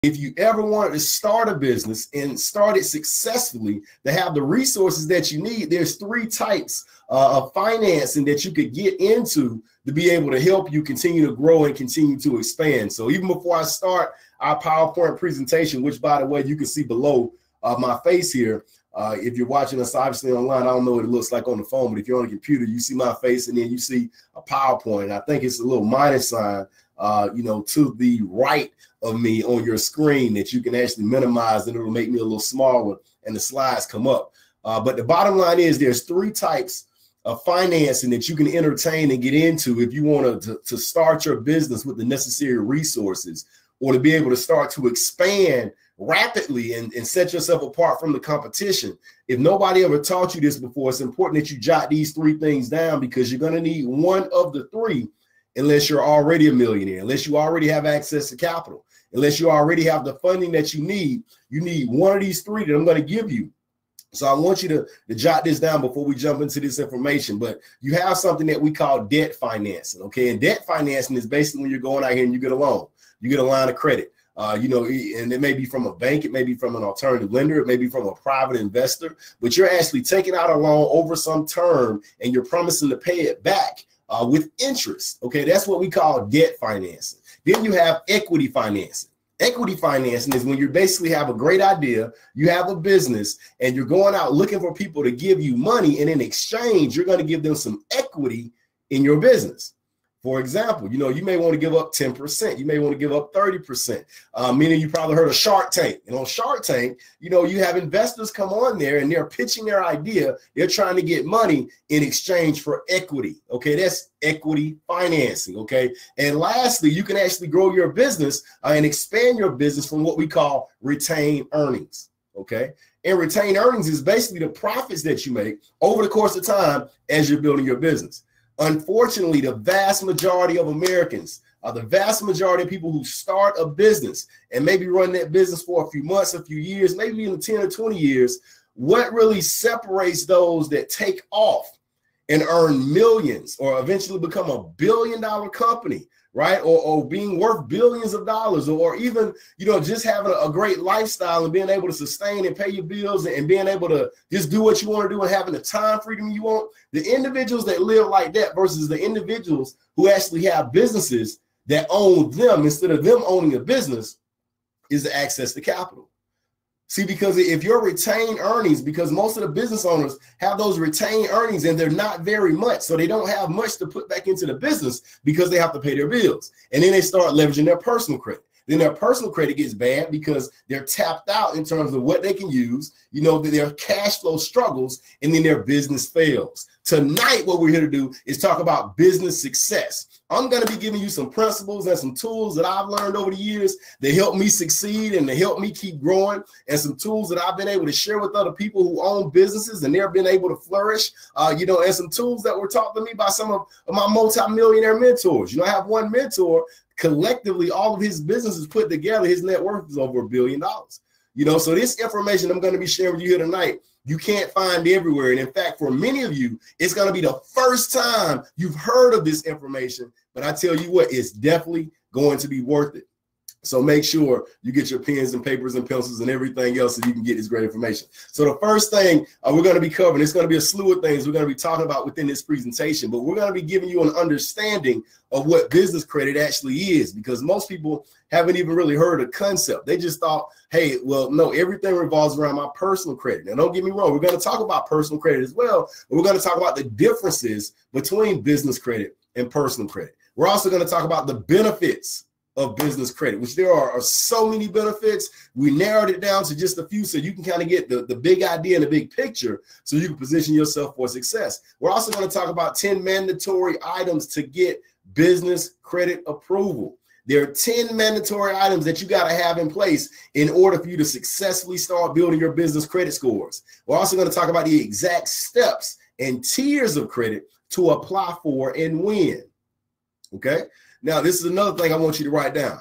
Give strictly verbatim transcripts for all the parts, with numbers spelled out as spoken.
If you ever wanted to start a business and start it successfully, to have the resources that you need, there's three types uh, of financing that you could get into to be able to help you continue to grow and continue to expand. So even before I start our PowerPoint presentation, which by the way, you can see below uh, my face here. Uh, if you're watching us obviously online, I don't know what it looks like on the phone, but if you're on a computer, you see my face and then you see a PowerPoint. I think it's a little minus sign, uh, you know, to the right of me on your screen that you can actually minimize, and it'll make me a little smaller and the slides come up. Uh, but the bottom line is there's three types of financing that you can entertain and get into if you want to, to start your business with the necessary resources, or to be able to start to expand rapidly and, and set yourself apart from the competition. If nobody ever taught you this before, it's important that you jot these three things down, because you're going to need one of the three unless you're already a millionaire, unless you already have access to capital, unless you already have the funding that you need. You need one of these three that I'm going to give you. So I want you to, to jot this down before we jump into this information. But you have something that we call debt financing, okay? And debt financing is basically when you're going out here and you get a loan. You get a line of credit. Uh, you know, and it may be from a bank, it may be from an alternative lender, it may be from a private investor, but you're actually taking out a loan over some term and you're promising to pay it back uh, with interest. Okay, that's what we call debt financing. Then you have equity financing. Equity financing is when you basically have a great idea, you have a business, and you're going out looking for people to give you money, and in exchange, you're going to give them some equity in your business. For example, you know, you may want to give up ten percent. You may want to give up thirty percent. Uh, meaning you probably heard of Shark Tank. And on Shark Tank, you know, you have investors come on there and they're pitching their idea. They're trying to get money in exchange for equity. Okay, that's equity financing. Okay. And lastly, you can actually grow your business uh, and expand your business from what we call retained earnings. Okay. And retained earnings is basically the profits that you make over the course of time as you're building your business. Unfortunately, the vast majority of Americans, uh, the vast majority of people who start a business and maybe run that business for a few months, a few years, maybe even ten or twenty years, what really separates those that take off and earn millions or eventually become a billion dollar company, right? Or, or being worth billions of dollars, or even, you know, just having a, a great lifestyle and being able to sustain and pay your bills and, and being able to just do what you want to do and having the time freedom you want. The individuals that live like that versus the individuals who actually have businesses that own them instead of them owning a business is the access to capital. See, because if your retained earnings, because most of the business owners have those retained earnings and they're not very much, so they don't have much to put back into the business because they have to pay their bills. And then they start leveraging their personal credit. Then their personal credit gets bad because they're tapped out in terms of what they can use, you know, their cash flow struggles, and then their business fails. Tonight, what we're here to do is talk about business success. I'm going to be giving you some principles and some tools that I've learned over the years that help me succeed and to help me keep growing, and some tools that I've been able to share with other people who own businesses and they've been able to flourish, uh, you know, and some tools that were taught to me by some of, of my multi-millionaire mentors. You know, I have one mentor, collectively, all of his businesses put together, his net worth is over a billion dollars. You know, so this information I'm going to be sharing with you here tonight, you can't find everywhere. And in fact, for many of you, it's going to be the first time you've heard of this information. But I tell you what, it's definitely going to be worth it. So make sure you get your pens and papers and pencils and everything else so you can get this great information. So the first thing uh, we're going to be covering, it's going to be a slew of things we're going to be talking about within this presentation, but we're going to be giving you an understanding of what business credit actually is, because most people haven't even really heard of the concept. They just thought, hey, well, no, everything revolves around my personal credit. Now, don't get me wrong. We're going to talk about personal credit as well, but we're going to talk about the differences between business credit and personal credit. We're also going to talk about the benefits of business credit, which there are, are so many benefits. We narrowed it down to just a few so you can kind of get the, the big idea and the big picture so you can position yourself for success. We're also going to talk about ten mandatory items to get business credit approval. There are ten mandatory items that you got to have in place in order for you to successfully start building your business credit scores. We're also going to talk about the exact steps and tiers of credit to apply for and win. Okay. Now, this is another thing I want you to write down.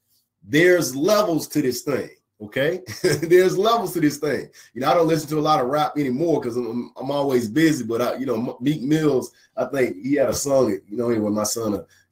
There's levels to this thing, okay? There's levels to this thing. You know, I don't listen to a lot of rap anymore because I'm, I'm always busy, but, I, you know, Meek Mills, I think he had a song, you know, anyway, my son will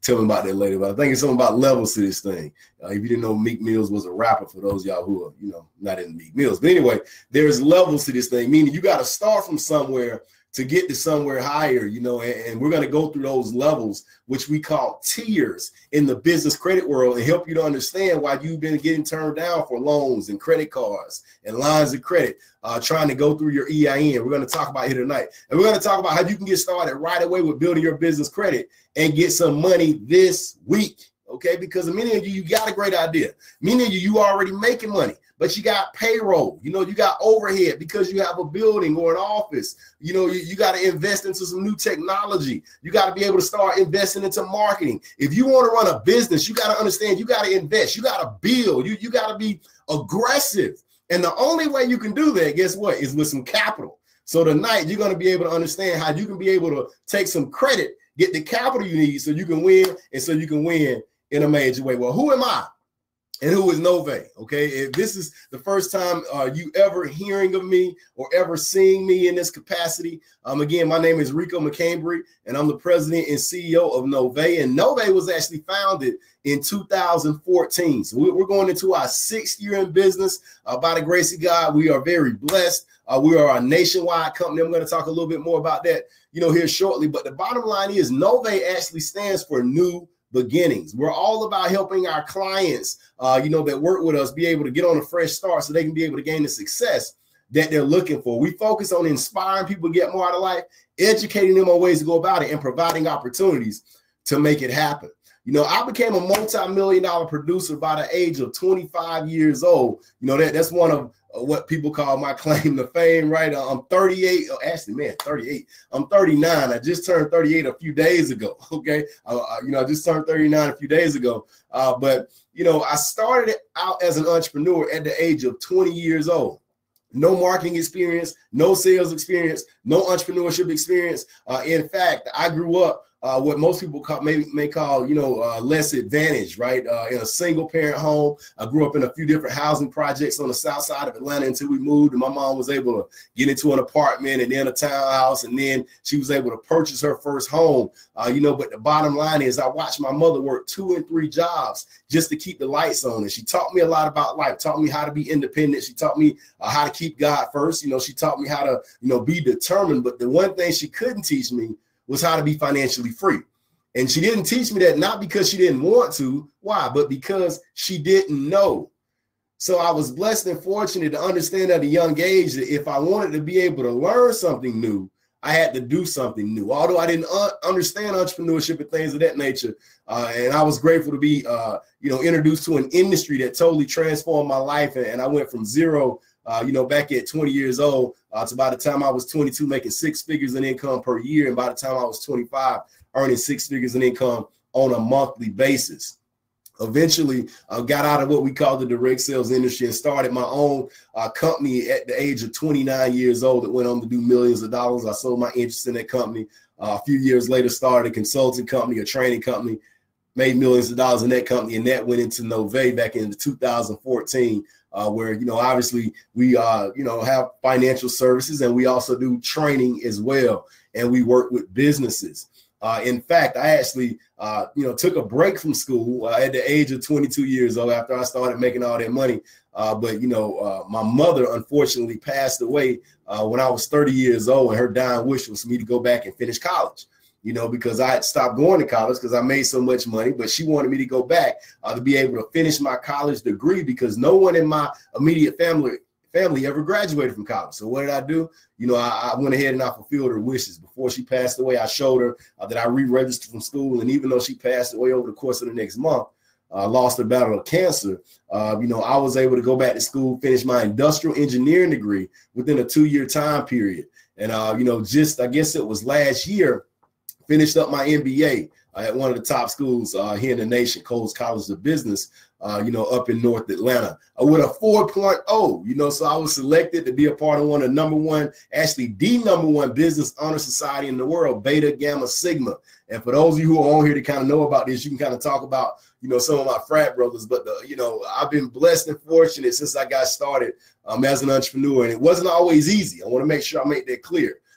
tell me about that later. But I think it's something about levels to this thing. Uh, if you didn't know, Meek Mills was a rapper, for those of y'all who are, you know, not in Meek Mills. But anyway, there's levels to this thing, meaning you got to start from somewhere to get to somewhere higher, you know, and, and we're going to go through those levels, which we call tiers in the business credit world, and help you to understand why you've been getting turned down for loans and credit cards and lines of credit, uh, trying to go through your E I N. We're going to talk about here tonight. And we're going to talk about how you can get started right away with building your business credit and get some money this week. Okay, because many of you, you got a great idea. Many of you, you already making money, but you got payroll, you know, you got overhead because you have a building or an office. You know, you, you got to invest into some new technology. You got to be able to start investing into marketing. If you want to run a business, you got to understand, you got to invest, you got to build, you, you got to be aggressive. And the only way you can do that, guess what, is with some capital. So tonight, you're going to be able to understand how you can be able to take some credit, get the capital you need so you can win, and so you can win in a major way. Well, who am I? And who is Novae? Okay, if this is the first time uh, you ever hearing of me or ever seeing me in this capacity, um, again, my name is Rico McCambry, and I'm the president and C E O of Novae. And Novae was actually founded in two thousand fourteen. So we're going into our sixth year in business. Uh, by the grace of God, we are very blessed. Uh, we are a nationwide company. I'm going to talk a little bit more about that, you know, here shortly. But the bottom line is Novae actually stands for New Beginnings. We're all about helping our clients, uh, you know, that work with us be able to get on a fresh start so they can be able to gain the success that they're looking for. We focus on inspiring people to get more out of life, educating them on ways to go about it, and providing opportunities to make it happen. You know, I became a multi-million dollar producer by the age of twenty-five years old. You know, that that's one of uh, what people call my claim to fame, right? Uh, I'm thirty-eight. Oh, actually, man, thirty-eight. I'm thirty-nine. I just turned thirty-eight a few days ago. Okay. Uh, you know, I just turned thirty-nine a few days ago. Uh, but, you know, I started out as an entrepreneur at the age of twenty years old. No marketing experience, no sales experience, no entrepreneurship experience. Uh, in fact, I grew up Uh, what most people call, may, may call, you know, uh, less advantaged, right? Uh, in a single parent home. I grew up in a few different housing projects on the south side of Atlanta until we moved. And my mom was able to get into an apartment and then a townhouse. And then she was able to purchase her first home. Uh, you know, but the bottom line is I watched my mother work two and three jobs just to keep the lights on. And she taught me a lot about life, taught me how to be independent. She taught me uh, how to keep God first. You know, she taught me how to, you know, be determined. But the one thing she couldn't teach me was how to be financially free. And she didn't teach me that not because she didn't want to. Why? But because she didn't know. So I was blessed and fortunate to understand at a young age that if I wanted to be able to learn something new, I had to do something new. Although I didn't un understand entrepreneurship and things of that nature. Uh, and I was grateful to be, uh, you know, introduced to an industry that totally transformed my life. And, and I went from zero Uh, you know, back at twenty years old, uh, to by the time I was twenty-two, making six figures in income per year. And by the time I was twenty-five, earning six figures in income on a monthly basis. Eventually, I uh, got out of what we call the direct sales industry and started my own uh, company at the age of twenty-nine years old that went on to do millions of dollars. I sold my interest in that company. Uh, a few years later, started a consulting company, a training company, made millions of dollars in that company. And that went into Novae back in two thousand fourteen. Uh, where, you know, obviously we, uh, you know, have financial services and we also do training as well. And we work with businesses. Uh, in fact, I actually, uh, you know, took a break from school uh, at the age of twenty-two years old after I started making all that money. Uh, but, you know, uh, my mother unfortunately passed away uh, when I was thirty years old, and her dying wish was for me to go back and finish college. You know, because I had stopped going to college because I made so much money, but she wanted me to go back uh, to be able to finish my college degree because no one in my immediate family family ever graduated from college. So what did I do? You know, I, I went ahead and I fulfilled her wishes. Before she passed away, I showed her uh, that I re-registered from school. And even though she passed away over the course of the next month, uh, lost her battle of cancer, uh, you know, I was able to go back to school, finish my industrial engineering degree within a two-year time period. And, uh, you know, just I guess it was last year, finished up my M B A uh, at one of the top schools uh, here in the nation, Coles College of Business, uh, you know, up in North Atlanta uh, with a four point oh, you know, so I was selected to be a part of one of the number one, actually the number one business honor society in the world, Beta Gamma Sigma. And for those of you who are on here to kind of know about this, you can kind of talk about, you know, some of my frat brothers, but, the, you know, I've been blessed and fortunate since I got started um, as an entrepreneur, and it wasn't always easy. I want to make sure I make that clear.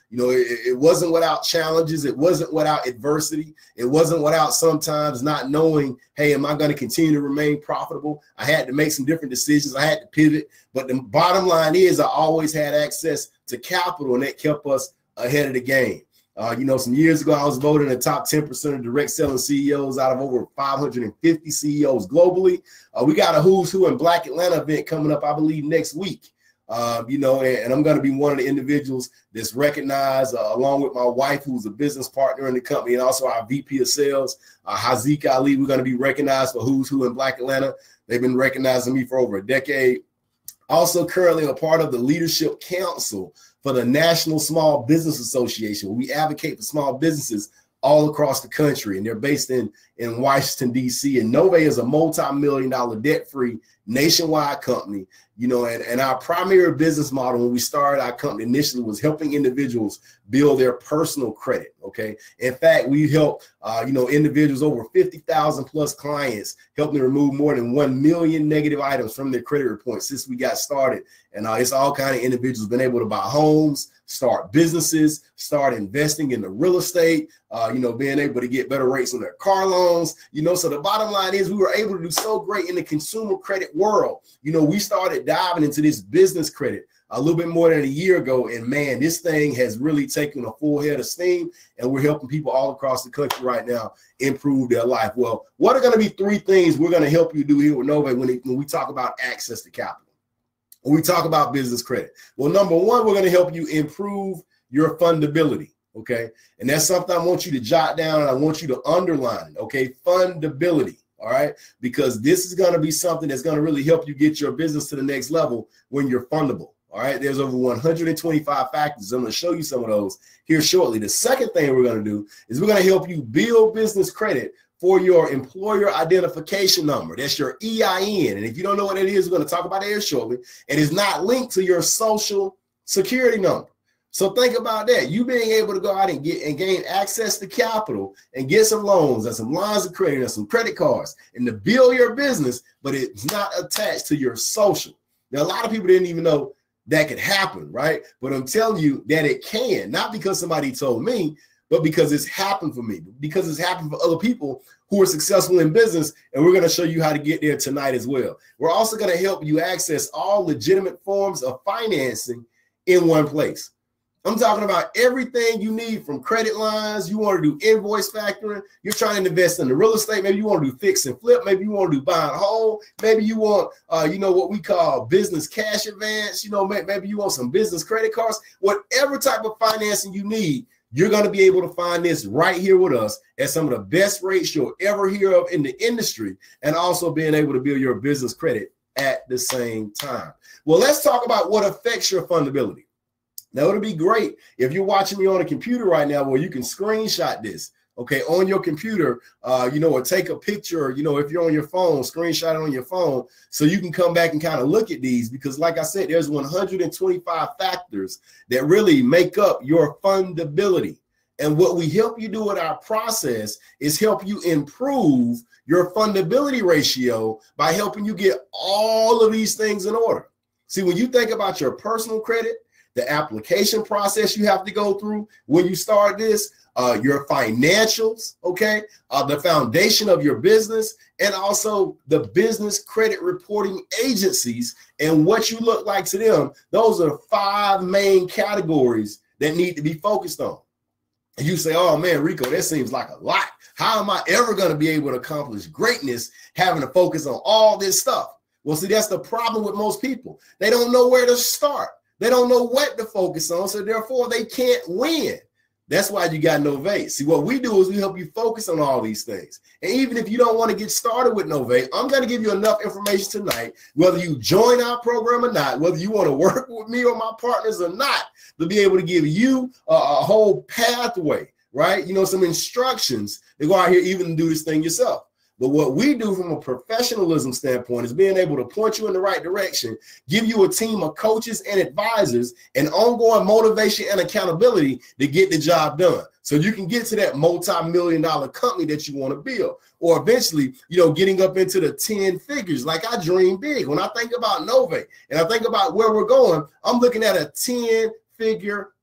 You know, it, it wasn't without challenges. It wasn't without adversity. It wasn't without sometimes not knowing, hey, am I going to continue to remain profitable? I had to make some different decisions. I had to pivot. But the bottom line is I always had access to capital, and that kept us ahead of the game. Uh, you know, some years ago, I was voted in the top ten percent of direct selling C E Os out of over five hundred fifty C E Os globally. Uh, we got a Who's Who in Black Atlanta event coming up, I believe, next week. Uh, you know, and, and I'm going to be one of the individuals that's recognized, uh, along with my wife, who's a business partner in the company, and also our V P of sales, uh, Haziq Ali. We're going to be recognized for Who's Who in Black Atlanta. They've been recognizing me for over a decade. Also currently a part of the Leadership Council for the National Small Business Association, where we advocate for small businesses all across the country, and they're based in, in Washington, D C. And Novae is a multi-million dollar debt-free nationwide company, you know, and, and our primary business model when we started our company initially was helping individuals build their personal credit, okay? In fact, we help, uh, you know, individuals, over fifty thousand plus clients, helping remove more than one million negative items from their credit report since we got started. And uh, it's all kind of individuals been able to buy homes, start businesses, start investing in the real estate, uh, you know, being able to get better rates on their car loans, you know. So the bottom line is we were able to do so great in the consumer credit world. You know, we started diving into this business credit a little bit more than a year ago. And man, this thing has really taken a full head of steam, and we're helping people all across the country right now improve their life. Well, what are going to be three things we're going to help you do here with Novae when, it, when we talk about access to capital? When we talk about business credit? Well, number one, we're going to help you improve your fundability, okay? And that's something I want you to jot down, and I want you to underline it, okay? Fundability, all right? Because this is going to be something that's going to really help you get your business to the next level when you're fundable, all right? There's over one hundred twenty-five factors. I'm going to show you some of those here shortly. The second thing we're going to do is we're going to help you build business credit for your employer identification number. That's your E I N. And if you don't know what it is, we're going to talk about it here shortly. And it's not linked to your social security number. So think about that. You being able to go out and get and gain access to capital and get some loans and some lines of credit and some credit cards and to build your business, but it's not attached to your social. Now, a lot of people didn't even know that could happen, right? But I'm telling you that it can, not because somebody told me, but because it's happened for me, because it's happened for other people who are successful in business, and we're going to show you how to get there tonight as well. We're also going to help you access all legitimate forms of financing in one place. I'm talking about everything you need, from credit lines. You want to do invoice factoring. You're trying to invest in the real estate. Maybe you want to do fix and flip. Maybe you want to do buy and hold. Maybe you want, uh, you know, what we call business cash advance. You know, maybe you want some business credit cards. Whatever type of financing you need, you're going to be able to find this right here with us at some of the best rates you'll ever hear of in the industry, and also being able to build your business credit at the same time. Well, let's talk about what affects your fundability. Now, it'll be great if you're watching me on a computer right now where you can screenshot this, okay, on your computer, uh, you know, or take a picture, you know, if you're on your phone, screenshot it on your phone so you can come back and kind of look at these, because like I said, there's one hundred twenty-five factors that really make up your fundability. And what we help you do with our process is help you improve your fundability ratio by helping you get all of these things in order. See, when you think about your personal credit, the application process you have to go through when you start this, uh, your financials, okay, uh, the foundation of your business, and also the business credit reporting agencies and what you look like to them. Those are five main categories that need to be focused on. And you say, oh man, Rico, that seems like a lot. How am I ever going to be able to accomplish greatness having to focus on all this stuff? Well, see, that's the problem with most people. They don't know where to start. They don't know what to focus on, so therefore they can't win. That's why you got Novae. See, what we do is we help you focus on all these things. And even if you don't want to get started with Novae, I'm going to give you enough information tonight, whether you join our program or not, whether you want to work with me or my partners or not, to be able to give you a, a whole pathway, right? You know, some instructions to go out here even and do this thing yourself. But what we do from a professionalism standpoint is being able to point you in the right direction, give you a team of coaches and advisors, and ongoing motivation and accountability to get the job done. So you can get to that multi-million dollar company that you want to build, or eventually, you know, getting up into the ten figures. Like I dream big. When I think about Novae and I think about where we're going, I'm looking at a ten figure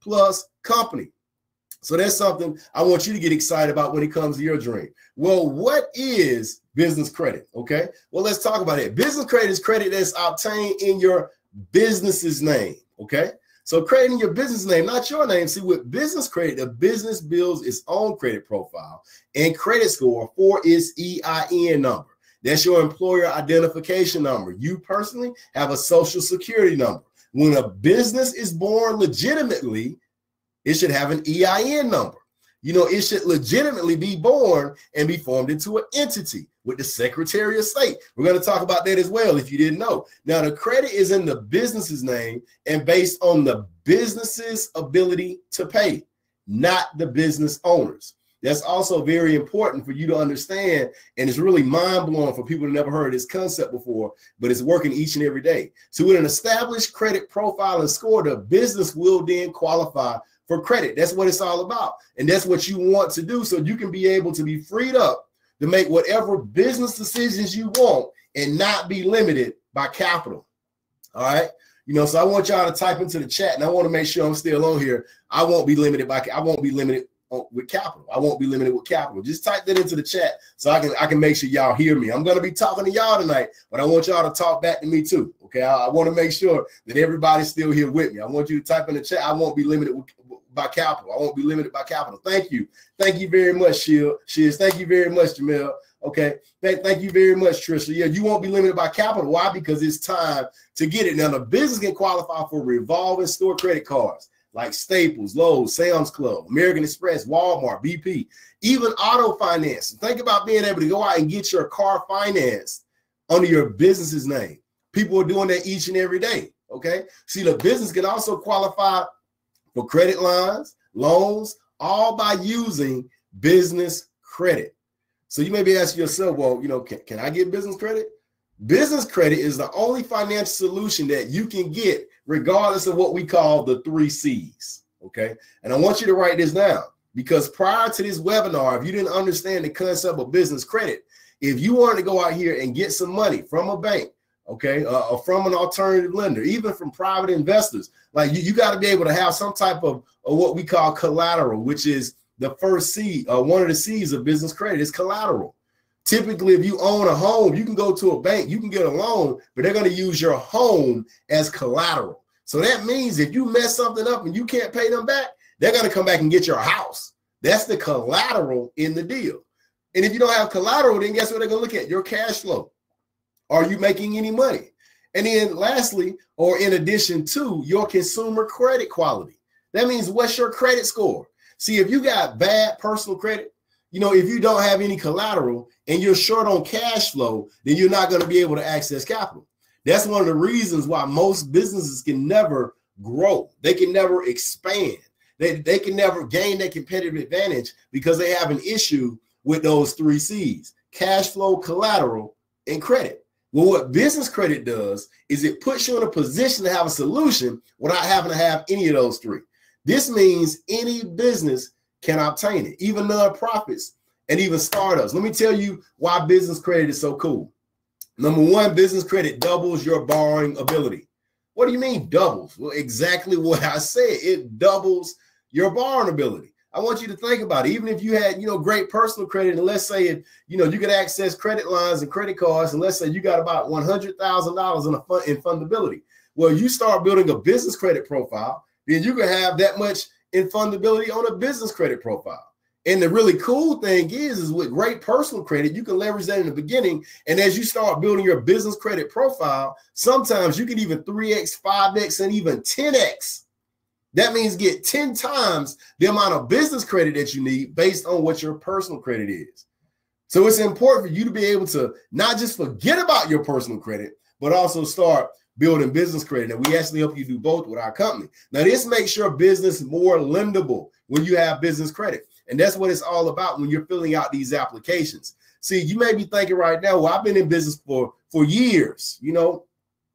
plus company. So that's something I want you to get excited about when it comes to your dream. Well, what is business credit? Okay, well, let's talk about it. Business credit is credit that's obtained in your business's name. Okay, so credit in your business name, not your name. See, with business credit, the business builds its own credit profile and credit score for its E I N number. That's your employer identification number. You personally have a social security number. When a business is born legitimately, it should have an E I N number. You know, it should legitimately be born and be formed into an entity with the Secretary of State. We're going to talk about that as well, if you didn't know. Now, the credit is in the business's name and based on the business's ability to pay, not the business owners. That's also very important for you to understand, and it's really mind-blowing for people who never heard this concept before, but it's working each and every day. So with an established credit profile and score, the business will then qualify for credit. That's what it's all about, and that's what you want to do so you can be able to be freed up to make whatever business decisions you want and not be limited by capital. All right? You know, so I want y'all to type into the chat, and I want to make sure I'm still on here. I won't be limited by, I won't be limited with capital. I won't be limited with capital. Just type that into the chat so I can I can make sure y'all hear me. I'm going to be talking to y'all tonight, but I want y'all to talk back to me too. Okay, I, I want to make sure that everybody's still here with me. I want you to type in the chat. I won't be limited with, by capital. I won't be limited by capital. Thank you. Thank you very much, Shield. Shiz. Thank you very much, Jamel. Okay. Thank, thank you very much, Trisha. Yeah, you won't be limited by capital. Why? Because it's time to get it. Now, the business can qualify for revolving store credit cards like Staples, Lowe's, Sam's Club, American Express, Walmart, B P, even auto finance. Think about being able to go out and get your car financed under your business's name. People are doing that each and every day. Okay. See, the business can also qualify for credit lines, loans, all by using business credit. So you may be asking yourself, well, you know, can, can I get business credit? Business credit is the only financial solution that you can get regardless of what we call the three C's, okay? And I want you to write this down because prior to this webinar, if you didn't understand the concept of business credit, if you wanted to go out here and get some money from a bank, okay, uh, or from an alternative lender, even from private investors, like you, you got to be able to have some type of, of what we call collateral, which is the first C, uh, one of the C's of business credit is collateral. Typically, if you own a home, you can go to a bank, you can get a loan, but they're going to use your home as collateral. So that means if you mess something up and you can't pay them back, they're going to come back and get your house. That's the collateral in the deal. And if you don't have collateral, then guess what they're going to look at? Your cash flow. Are you making any money? And then lastly, or in addition to your consumer credit quality, that means what's your credit score? See, if you got bad personal credit, you know, if you don't have any collateral and you're short on cash flow, then you're not going to be able to access capital. That's one of the reasons why most businesses can never grow. They can never expand. They, they can never gain that competitive advantage because they have an issue with those three C's: cash flow, collateral, and credit. Well, what business credit does is it puts you in a position to have a solution without having to have any of those three. This means any business can obtain it, even nonprofits and even startups. Let me tell you why business credit is so cool. Number one, business credit doubles your borrowing ability. What do you mean doubles? Well, exactly what I said. It doubles your borrowing ability. I want you to think about it. Even if you had, you know, great personal credit, and let's say, if, you know, you could access credit lines and credit cards, and let's say you got about one hundred thousand dollars in, a fund, in fundability. Well, you start building a business credit profile, then you can have that much in fundability on a business credit profile. And the really cool thing is, is with great personal credit, you can leverage that in the beginning. And as you start building your business credit profile, sometimes you can even three X, five X, and even ten X. That means get ten times the amount of business credit that you need based on what your personal credit is. So it's important for you to be able to not just forget about your personal credit, but also start building business credit. And we actually help you do both with our company. Now, this makes your business more lendable when you have business credit. And that's what it's all about when you're filling out these applications. See, you may be thinking right now, well, I've been in business for, for years. You know,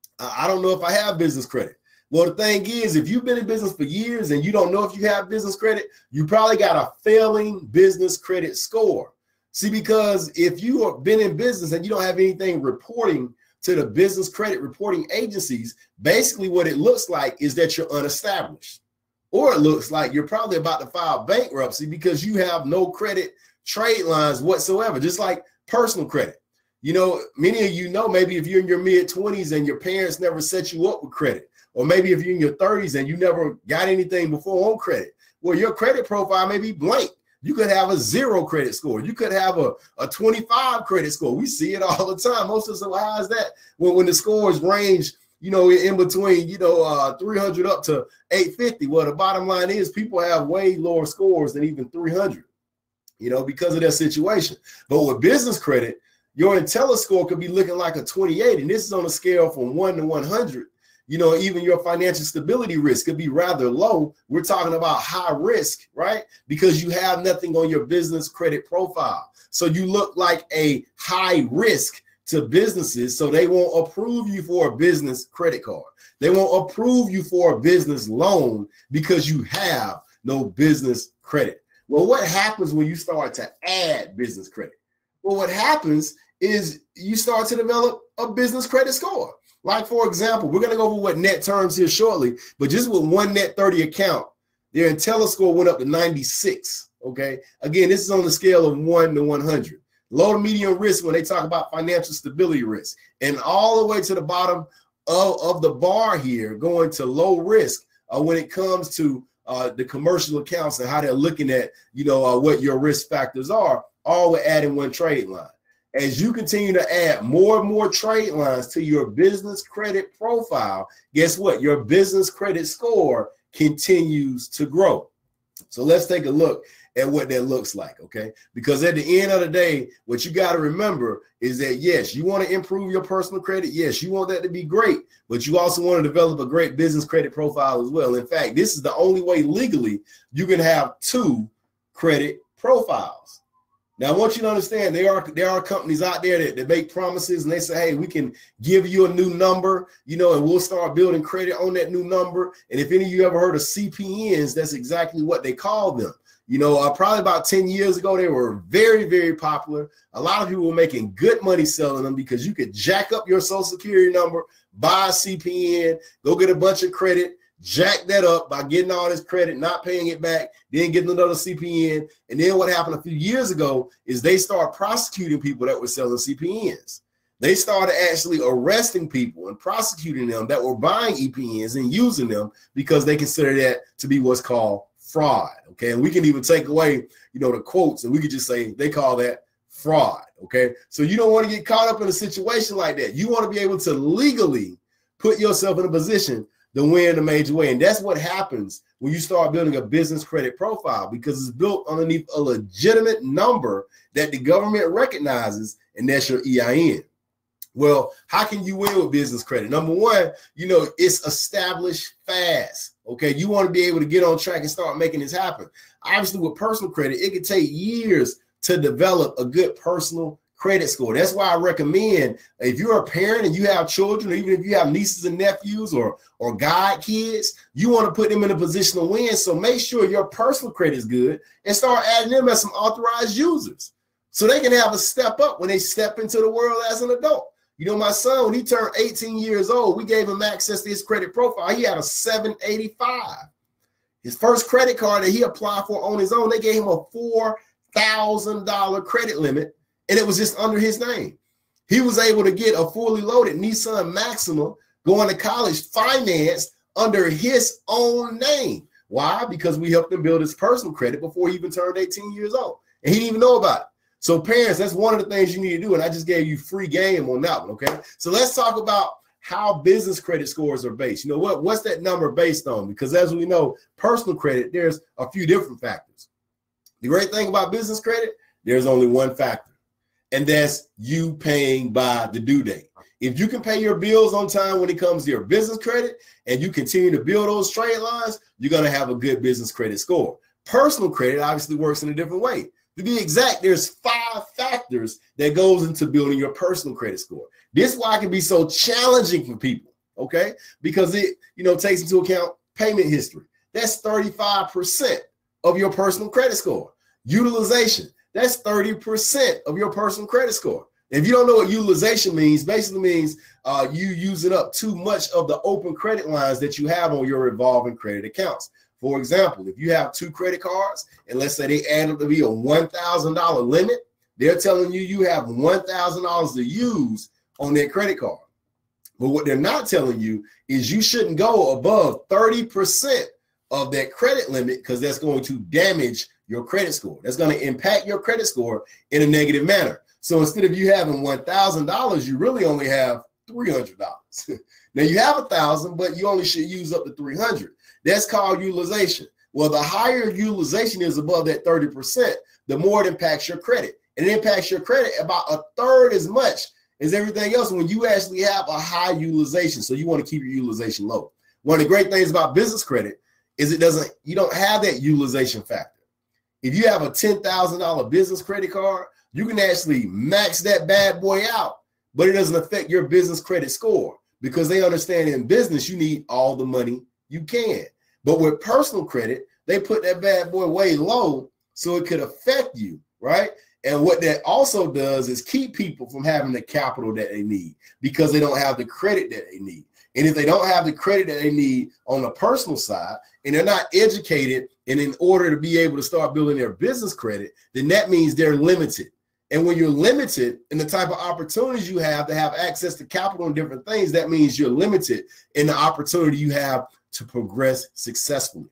I don't know if I have business credit. Well, the thing is, if you've been in business for years and you don't know if you have business credit, you probably got a failing business credit score. See, because if you have been in business and you don't have anything reporting to the business credit reporting agencies, basically what it looks like is that you're unestablished. or it looks like you're probably about to file bankruptcy because you have no credit trade lines whatsoever, just like personal credit. You know, many of you know, maybe if you're in your mid twenties and your parents never set you up with credit, or maybe if you're in your thirties and you never got anything before on credit, well, your credit profile may be blank. You could have a zero credit score. You could have a, a twenty-five credit score. We see it all the time. Most of us, well, how is that? When, when the scores range, you know, in between, you know, uh, three hundred up to eight fifty. Well, the bottom line is people have way lower scores than even three hundred, you know, because of their situation. But with business credit, your Intella score could be looking like a twenty-eight, and this is on a scale from one to one hundred. You know, even your financial stability risk could be rather low. We're talking about high risk, right? Because you have nothing on your business credit profile. So you look like a high risk to businesses, so they won't approve you for a business credit card. They won't approve you for a business loan because you have no business credit. Well, what happens when you start to add business credit? Well, what happens is you start to develop a business credit score. Like, for example, we're going to go over what net terms here shortly, but just with one net thirty account, their Intella score went up to ninety-six, okay? Again, this is on the scale of one to one hundred. Low to medium risk when they talk about financial stability risk. And all the way to the bottom of, of the bar here, going to low risk uh, when it comes to uh, the commercial accounts and how they're looking at, you know, uh, what your risk factors are, all with adding one trade line. As you continue to add more and more trade lines to your business credit profile, guess what? Your business credit score continues to grow. So let's take a look at what that looks like, okay? Because at the end of the day, what you got to remember is that, yes, you want to improve your personal credit. Yes, you want that to be great, but you also want to develop a great business credit profile as well. In fact, this is the only way legally you can have two credit profiles. Now, I want you to understand there are there are companies out there that, that make promises and they say, hey, we can give you a new number, you know, and we'll start building credit on that new number. And if any of you ever heard of C P Ns, that's exactly what they call them. You know, uh, probably about ten years ago, they were very, very popular. A lot of people were making good money selling them because you could jack up your social security number, buy a C P N, go get a bunch of credit, jack that up by getting all this credit, not paying it back, then getting another C P N. And then what happened a few years ago is they started prosecuting people that were selling C P Ns. They started actually arresting people and prosecuting them that were buying E P Ns and using them because they consider that to be what's called fraud. Okay. And we can even take away, you know, the quotes and we could just say they call that fraud. Okay. So you don't want to get caught up in a situation like that. You want to be able to legally put yourself in a position to win in a major way. And that's what happens when you start building a business credit profile, because it's built underneath a legitimate number that the government recognizes, and that's your E I N. Well, how can you win with business credit? Number one, you know, it's established fast. Okay, you want to be able to get on track and start making this happen. Obviously, with personal credit, it could take years to develop a good personal credit score. That's why I recommend, if you're a parent and you have children, or even if you have nieces and nephews or or god kids, you want to put them in a position to win. So make sure your personal credit is good and start adding them as some authorized users so they can have a step up when they step into the world as an adult. You know, my son, when he turned eighteen years old, we gave him access to his credit profile. He had a seven eighty-five. His first credit card that he applied for on his own, they gave him a four thousand dollar credit limit, and it was just under his name. He was able to get a fully loaded Nissan Maxima going to college financed under his own name. Why? Because we helped him build his personal credit before he even turned eighteen years old, and he didn't even know about it. So parents, that's one of the things you need to do. And I just gave you free game on that one. Okay. So let's talk about how business credit scores are based. You know what? What's that number based on? Because as we know, personal credit, there's a few different factors. The great thing about business credit, there's only one factor, and that's you paying by the due date. If you can pay your bills on time when it comes to your business credit and you continue to build those trade lines, you're going to have a good business credit score. Personal credit obviously works in a different way. To be exact, there's five factors that goes into building your personal credit score. This is why it can be so challenging for people, okay? Because it, you know, takes into account payment history. That's thirty-five percent of your personal credit score. Utilization, that's thirty percent of your personal credit score. If you don't know what utilization means, basically means uh, you using up too much of the open credit lines that you have on your revolving credit accounts. For example, if you have two credit cards and let's say they add up to be a one thousand dollar limit, they're telling you you have one thousand dollars to use on their credit card. But what they're not telling you is you shouldn't go above thirty percent of that credit limit because that's going to damage your credit score. That's going to impact your credit score in a negative manner. So instead of you having one thousand dollars, you really only have three hundred dollars. Now you have a thousand, but you only should use up to three hundred. That's called utilization. Well, the higher utilization is above that thirty percent, the more it impacts your credit. And it impacts your credit about a third as much as everything else when you actually have a high utilization. So you want to keep your utilization low. One of the great things about business credit is it doesn't, you don't have that utilization factor. If you have a ten thousand dollar business credit card, you can actually max that bad boy out, but it doesn't affect your business credit score because they understand in business, you need all the money you can. But with personal credit, they put that bad boy way low so it could affect you, right? And what that also does is keep people from having the capital that they need because they don't have the credit that they need. And if they don't have the credit that they need on the personal side and they're not educated and in order to be able to start building their business credit, then that means they're limited. And when you're limited in the type of opportunities you have to have access to capital and different things, that means you're limited in the opportunity you have to progress successfully.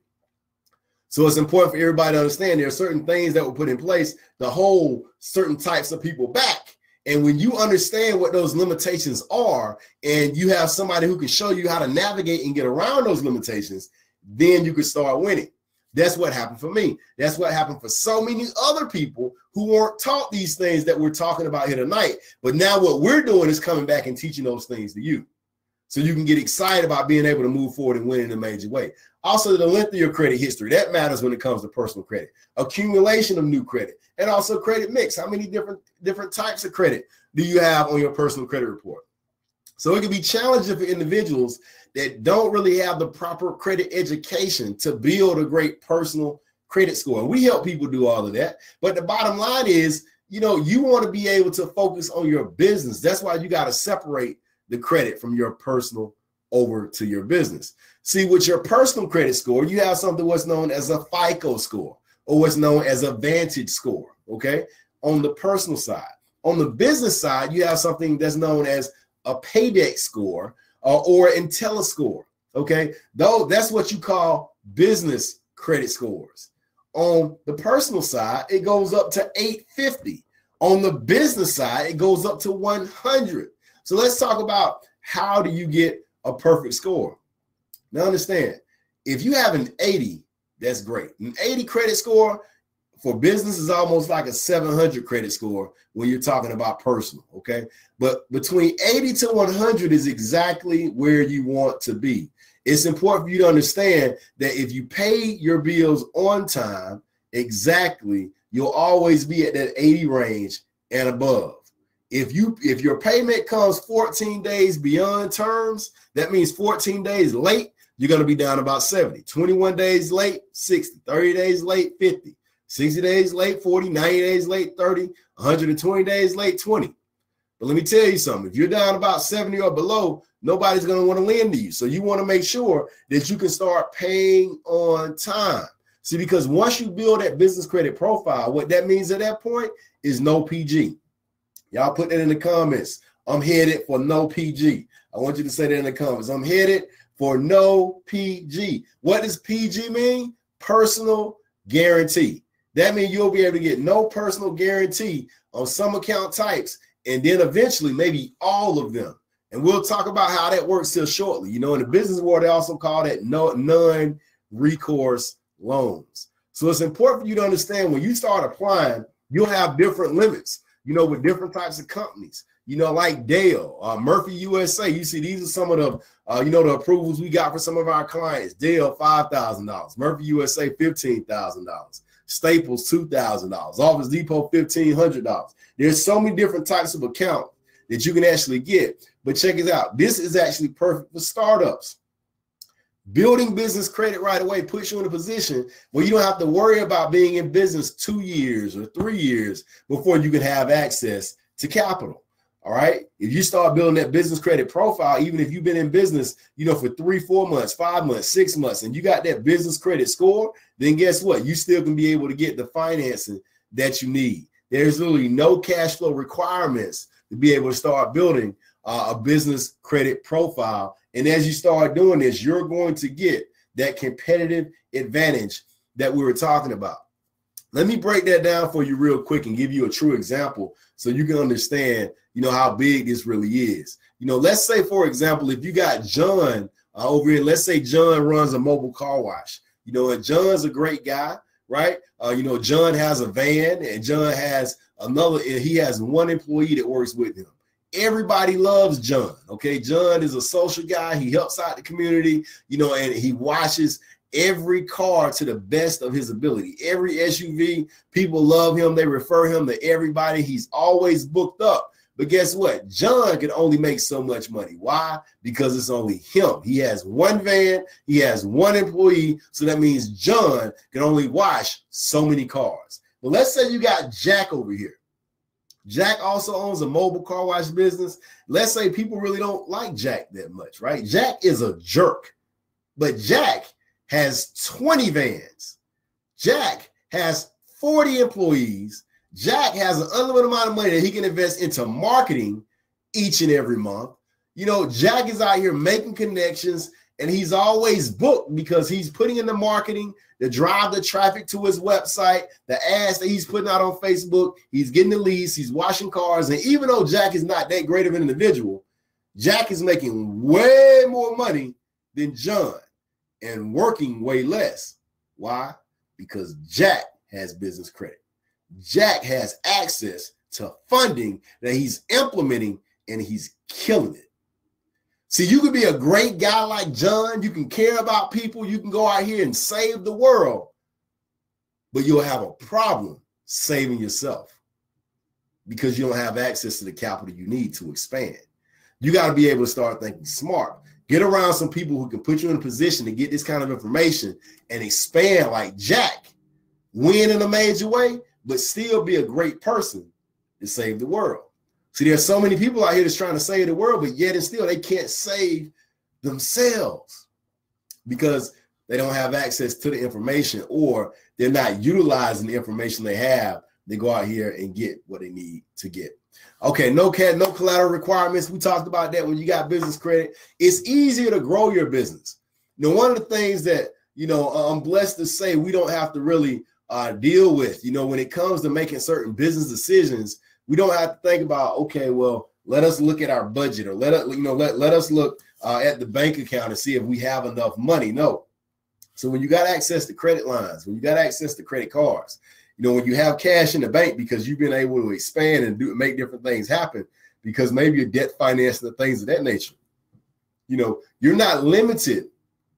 So it's important for everybody to understand there are certain things that were put in place to hold certain types of people back. And when you understand what those limitations are and you have somebody who can show you how to navigate and get around those limitations, then you can start winning. That's what happened for me. That's what happened for so many other people who weren't taught these things that we're talking about here tonight. But now what we're doing is coming back and teaching those things to you so you can get excited about being able to move forward and win in a major way. Also, the length of your credit history, that matters when it comes to personal credit. Accumulation of new credit, and also credit mix. How many different, different types of credit do you have on your personal credit report? So it can be challenging for individuals that don't really have the proper credit education to build a great personal credit score. And we help people do all of that. But the bottom line is, you know, you want to be able to focus on your business. That's why you got to separate the credit from your personal over to your business. See, with your personal credit score, you have something what's known as a FICO score or what's known as a Vantage score, okay, on the personal side. On the business side, you have something that's known as a Paydex score uh, or IntelliScore, okay? Though that's what you call business credit scores. On the personal side, it goes up to eight fifty. On the business side, it goes up to one hundred. So let's talk about how do you get a perfect score. Now understand, if you have an eighty, that's great. An eighty credit score for business is almost like a seven hundred credit score when you're talking about personal, okay? But between eighty to one hundred is exactly where you want to be. It's important for you to understand that if you pay your bills on time, exactly, you'll always be at that eighty range and above. If you if your payment comes fourteen days beyond terms, that means fourteen days late, you're going to be down about seventy. twenty-one days late, sixty. thirty days late, fifty. sixty days late, forty. ninety days late, thirty. one hundred twenty days late, twenty. But let me tell you something. If you're down about seventy or below, nobody's going to want to lend to you. So you want to make sure that you can start paying on time. See, because once you build that business credit profile, what that means at that point is no P G. Y'all put that in the comments. I'm headed for no P G. I want you to say that in the comments. I'm headed for no P G. What does P G mean? Personal guarantee. That means you'll be able to get no personal guarantee on some account types, and then eventually maybe all of them. And we'll talk about how that works here shortly. You know, in the business world, they also call that no non-recourse loans. So it's important for you to understand when you start applying, you'll have different limits, you know, with different types of companies, you know, like Dale, uh, Murphy U S A. You see, these are some of the, uh, you know, the approvals we got for some of our clients. Dale, five thousand dollars. Murphy U S A, fifteen thousand dollars. Staples, two thousand dollars. Office Depot, fifteen hundred dollars. There's so many different types of account that you can actually get. But check it out. This is actually perfect for startups. Building business credit right away puts you in a position where you don't have to worry about being in business two years or three years before you can have access to capital. All right. If you start building that business credit profile, even if you've been in business, you know, for three, four months, five months, six months, and you got that business credit score, then guess what? You still can be able to get the financing that you need. There's literally no cash flow requirements to be able to start building uh, a business credit profile. And as you start doing this, you're going to get that competitive advantage that we were talking about. Let me break that down for you real quick and give you a true example so you can understand, you know, how big this really is. You know, let's say, for example, if you got John uh, over here, let's say John runs a mobile car wash, you know, and John's a great guy, right? Uh, you know, John has a van and John has another, he has one employee that works with him. Everybody loves John, okay? John is a social guy. He helps out the community, you know, and he washes every car to the best of his ability. Every S U V, people love him. They refer him to everybody. He's always booked up. But guess what? John can only make so much money. Why? Because it's only him. He has one van. He has one employee. So that means John can only wash so many cars. But let's say you got Jack over here. Jack also owns a mobile car wash business. Let's say people really don't like Jack that much, right? Jack is a jerk. But Jack has twenty vans. Jack has forty employees. Jack has an unlimited amount of money that he can invest into marketing each and every month. You know, Jack is out here making connections, and he's always booked because he's putting in the marketing to drive the traffic to his website, the ads that he's putting out on Facebook. He's getting the leads, he's washing cars. And even though Jack is not that great of an individual, Jack is making way more money than John and working way less. Why? Because Jack has business credit. Jack has access to funding that he's implementing, and he's killing it. See, you could be a great guy like John. You can care about people. You can go out here and save the world, but you'll have a problem saving yourself because you don't have access to the capital you need to expand. You got to be able to start thinking smart. Get around some people who can put you in a position to get this kind of information and expand like Jack, win in a major way, but still be a great person to save the world. See, there's so many people out here that's trying to save the world, but yet and still they can't save themselves because they don't have access to the information, or they're not utilizing the information they have. They go out here and get what they need to get. Okay, no cat, no collateral requirements. We talked about that when you got business credit. It's easier to grow your business. You know, one of the things that, you know, I'm blessed to say we don't have to really uh, deal with, you know, when it comes to making certain business decisions, we don't have to think about, okay, well, let us look at our budget, or let us, you know, let, let us look uh, at the bank account and see if we have enough money. No. So when you got access to credit lines, when you got access to credit cards, you know, when you have cash in the bank because you've been able to expand and do make different things happen because maybe you're debt financing and things of that nature, you know, you're not limited,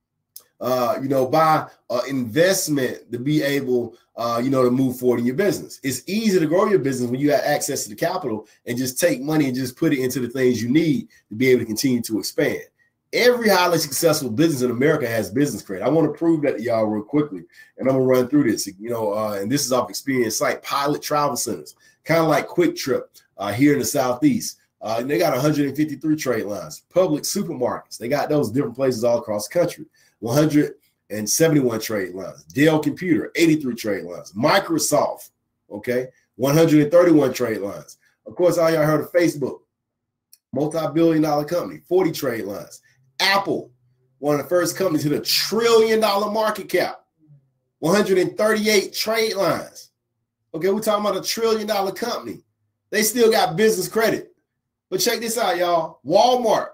uh, you know, by uh, investment to be able, uh, you know, to move forward in your business. It's easy to grow your business when you have access to the capital and just take money and just put it into the things you need to be able to continue to expand. Every highly successful business in America has business credit. I want to prove that to y'all real quickly, and I'm gonna run through this. You know, uh, and this is off experience. Like Pilot Travel Centers, kind of like Quick Trip uh, here in the Southeast. Uh, and they got one hundred fifty-three trade lines. Public supermarkets, they got those different places all across the country. one hundred seventy-one trade lines. Dell Computer, eighty-three trade lines. Microsoft, okay, one hundred thirty-one trade lines. Of course, all y'all heard of Facebook, multi-billion dollar company, forty trade lines. Apple, one of the first companies hit a trillion dollar market cap, one hundred thirty-eight trade lines. Okay, we're talking about a trillion dollar company. They still got business credit. But check this out, y'all. Walmart,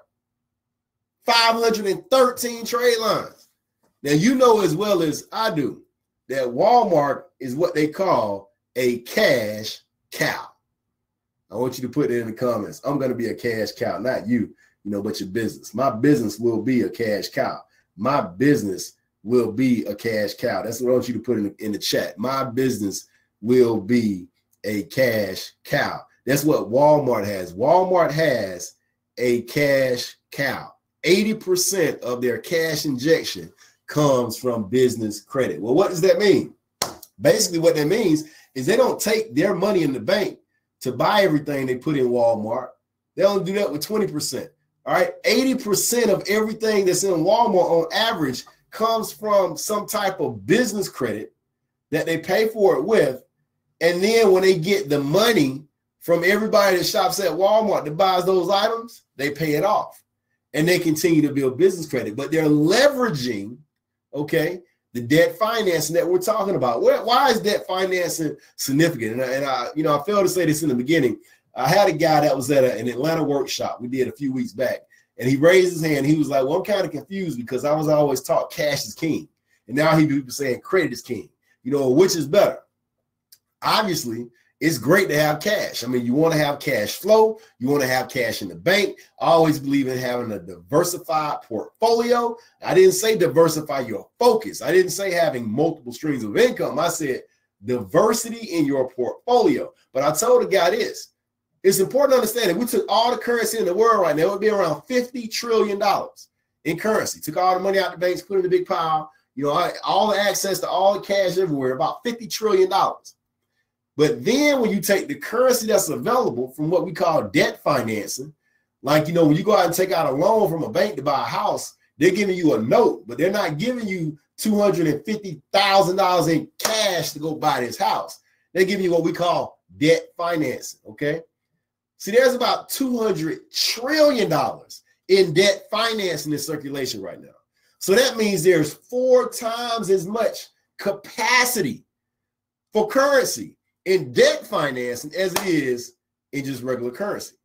five hundred thirteen trade lines. Now, you know as well as I do that Walmart is what they call a cash cow. I want you to put it in the comments. I'm going to be a cash cow, not you. You know, but your business. My business will be a cash cow. My business will be a cash cow. That's what I want you to put in the, in the chat. My business will be a cash cow. That's what Walmart has. Walmart has a cash cow. eighty percent of their cash injection comes from business credit. Well, what does that mean? Basically, what that means is they don't take their money in the bank to buy everything they put in Walmart. They only do that with twenty percent. All right. eighty percent of everything that's in Walmart on average comes from some type of business credit that they pay for it with. And then when they get the money from everybody that shops at Walmart that buys those items, they pay it off. And they continue to build business credit. But they're leveraging, okay, the debt financing that we're talking about. Why is debt financing significant? And I, and I, you know, I failed to say this in the beginning. I had a guy that was at a, an Atlanta workshop we did a few weeks back, and he raised his hand. He was like, well, I'm kind of confused because I was always taught cash is king. And now he people saying credit is king. You know, which is better? Obviously, it's great to have cash. I mean, you want to have cash flow. You want to have cash in the bank. I always believe in having a diversified portfolio. I didn't say diversify your focus. I didn't say having multiple streams of income. I said diversity in your portfolio. But I told the guy this. It's important to understand that we took all the currency in the world right now, it would be around fifty trillion dollars in currency. Took all the money out the banks, put it in a big pile, you know, all the access to all the cash everywhere, about fifty trillion dollars. But then when you take the currency that's available from what we call debt financing, like, you know, when you go out and take out a loan from a bank to buy a house, they're giving you a note, but they're not giving you two hundred fifty thousand dollars in cash to go buy this house. They're giving you what we call debt financing, okay? See, there's about two hundred trillion dollars in debt financing in circulation right now. So that means there's four times as much capacity for currency in debt financing as it is in just regular currency.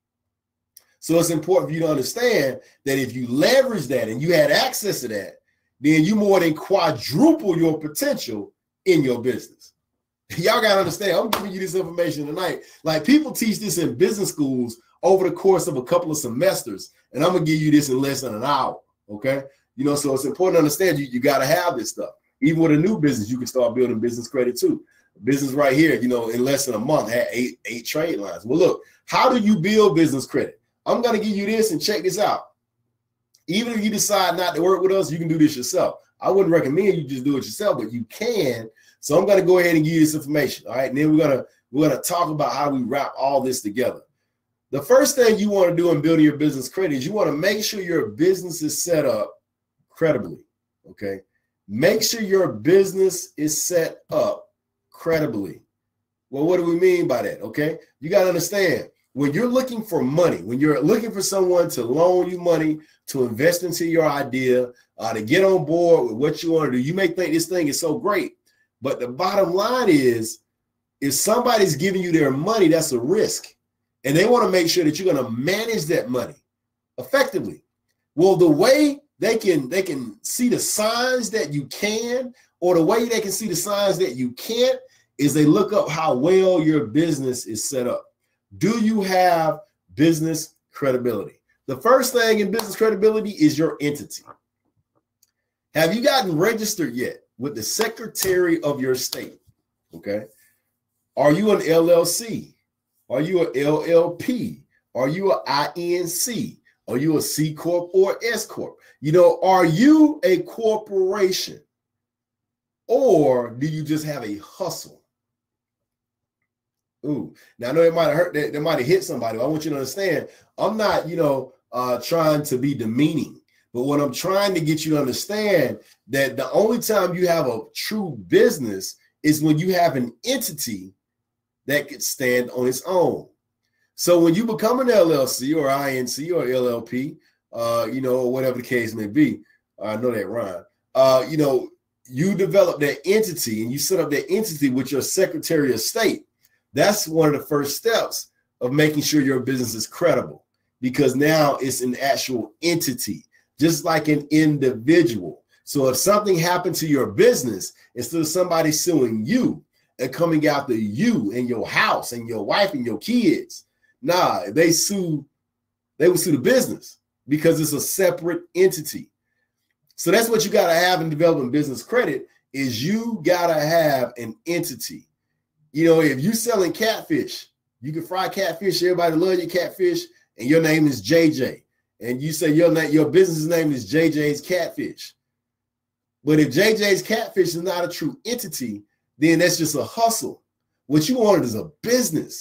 So it's important for you to understand that if you leverage that and you had access to that, then you more than quadruple your potential in your business. Y'all got to understand, I'm giving you this information tonight. Like, people teach this in business schools over the course of a couple of semesters, and I'm going to give you this in less than an hour, okay? You know, so it's important to understand you, you got to have this stuff. Even with a new business, you can start building business credit too. Business right here, you know, in less than a month, had eight, eight trade lines. Well, look, how do you build business credit? I'm going to give you this and check this out. Even if you decide not to work with us, you can do this yourself. I wouldn't recommend you just do it yourself, but you can. So I'm going to go ahead and give you this information. All right. And then we're going to, we're going to talk about how we wrap all this together. The first thing you want to do in building your business credit is you want to make sure your business is set up credibly. Okay. Make sure your business is set up credibly. Well, what do we mean by that? Okay. You got to understand, when you're looking for money, when you're looking for someone to loan you money, to invest into your idea, uh, to get on board with what you want to do, you may think this thing is so great. But the bottom line is, if somebody's giving you their money, that's a risk. And they want to make sure that you're going to manage that money effectively. Well, the way they can, they can see the signs that you can, or the way they can see the signs that you can't, is they look up how well your business is set up. Do you have business credibility? The first thing in business credibility is your entity. Have you gotten registered yet with the Secretary of your state? Okay. Are you an L L C? Are you an L L P? Are you an I N C? Are you a C Corp or S Corp? You know, are you a corporation, or do you just have a hustle? Ooh, now I know it might have hurt, that, that might have hit somebody. I want you to understand, I'm not, you know, uh, trying to be demeaning, but what I'm trying to get you to understand, that the only time you have a true business is when you have an entity that could stand on its own. So when you become an L L C or I N C or L L P, uh, you know, whatever the case may be, I know that rhyme, uh, you know, you develop that entity and you set up that entity with your Secretary of State. That's one of the first steps of making sure your business is credible, because now it's an actual entity, just like an individual. So if something happened to your business, instead of somebody suing you and coming after you and your house and your wife and your kids, nah, they sue, they would sue the business because it's a separate entity. So that's what you got to have in developing business credit, is you got to have an entity. You know, if you're selling catfish, you can fry catfish, everybody loves your catfish, and your name is J J. And you say your name, your business name is J J's Catfish. But if J J's Catfish is not a true entity, then that's just a hustle. What you wanted is a business.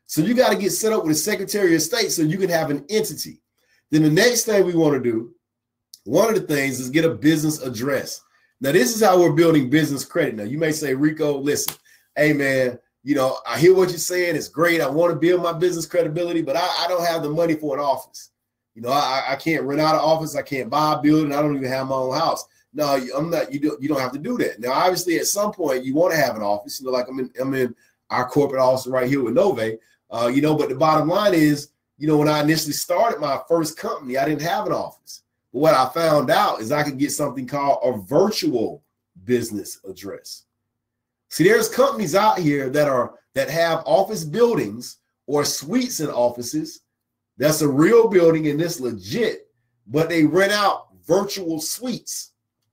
So you got to get set up with a Secretary of State so you can have an entity. Then the next thing we want to do, one of the things is get a business address. Now, this is how we're building business credit. Now, you may say, Rico, listen, hey, man, you know, I hear what you're saying. It's great. I want to build my business credibility, but I, I don't have the money for an office. You know, I, I can't rent out an office. I can't buy a building. I don't even have my own house. No, I'm not. You don't. You don't have to do that. Now, obviously, at some point, you want to have an office. You know, like I'm in. I'm in our corporate office right here with Novae. Uh, you know, but the bottom line is, you know, when I initially started my first company, I didn't have an office. But what I found out is I could get something called a virtual business address. See, there's companies out here that are that have office buildings or suites in offices. That's a real building and it's legit, but they rent out virtual suites.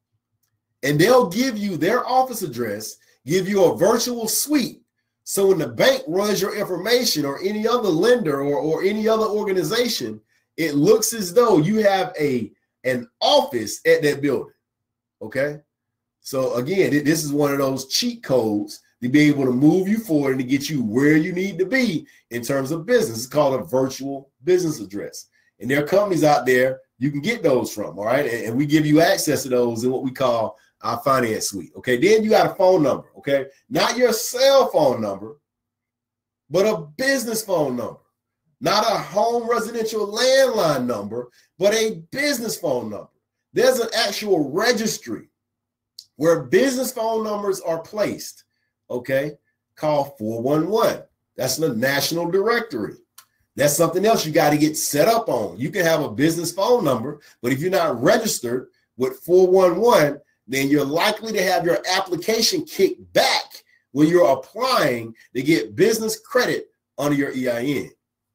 And they'll give you their office address, give you a virtual suite. So when the bank runs your information or any other lender or, or any other organization, it looks as though you have a an office at that building. Okay. So again, this is one of those cheat codes to be able to move you forward and to get you where you need to be in terms of business. It's called a virtual business address. And there are companies out there you can get those from. All right. And, and we give you access to those in what we call our finance suite. Okay. Then you got a phone number. Okay. Not your cell phone number, but a business phone number. Not a home residential landline number, but a business phone number. There's an actual registry where business phone numbers are placed, okay, called four one one. That's the national directory. That's something else you got to get set up on. You can have a business phone number, but if you're not registered with four one one, then you're likely to have your application kicked back when you're applying to get business credit under your E I N.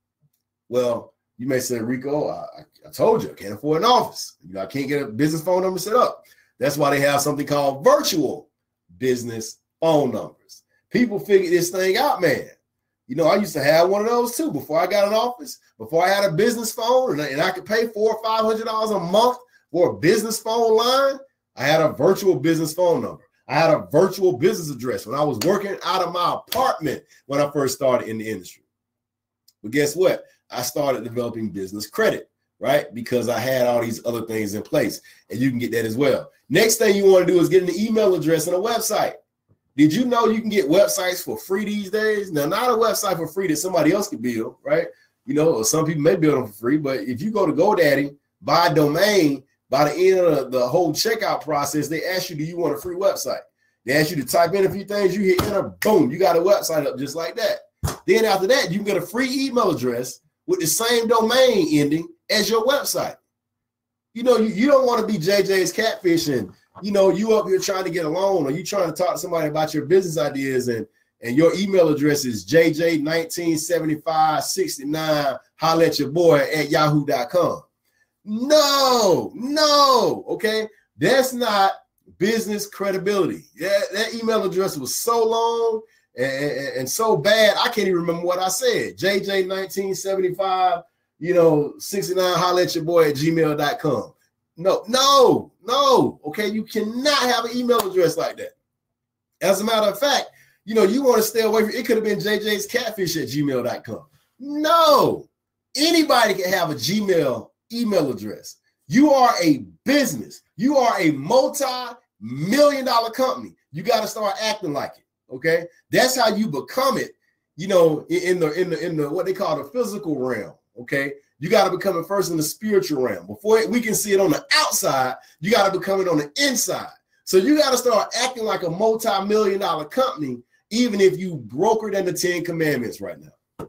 Well, you may say, Rico, I, I told you, I can't afford an office. You know, I can't get a business phone number set up. That's why they have something called virtual business phone numbers. People figure this thing out, man. You know, I used to have one of those too before I got an office, before I had a business phone, and I, and I could pay four or five hundred dollars a month for a business phone line. I had a virtual business phone number. I had a virtual business address when I was working out of my apartment when I first started in the industry. But guess what? I started developing business credit, right? Because I had all these other things in place, and you can get that as well. Next thing you want to do is get an email address and a website. Did you know you can get websites for free these days? Now, not a website for free that somebody else could build, right? You know, or some people may build them for free, but if you go to GoDaddy, buy a domain, by the end of the, the whole checkout process, they ask you, do you want a free website? They ask you to type in a few things, you hit enter, boom, you got a website up just like that. Then after that, you can get a free email address with the same domain ending as your website. You know, you, you don't want to be J J's Catfish and, you know, you up here trying to get a loan or you trying to talk to somebody about your business ideas and, and your email address is J J nineteen seventy-five sixty-nine, holla at your boy at yahoo dot com. No, no, okay? That's not business credibility. Yeah, that email address was so long and, and, and so bad, I can't even remember what I said. J J nineteen seventy-five, you know, sixty-nine, holla at your boy at gmail dot com. No, no, no, okay? You cannot have an email address like that. As a matter of fact, you know, you want to stay away from it. It could have been J J's Catfish at gmail dot com. No, anybody can have a Gmail email address. You are a business. You are a multi-million dollar company. You got to start acting like it. Okay, that's how you become it. You know, in the in the in the what they call the physical realm. Okay, you got to become it first in the spiritual realm. Before we can see it on the outside, you got to become it on the inside. So you got to start acting like a multi-million dollar company, even if you brokered in the Ten Commandments right now.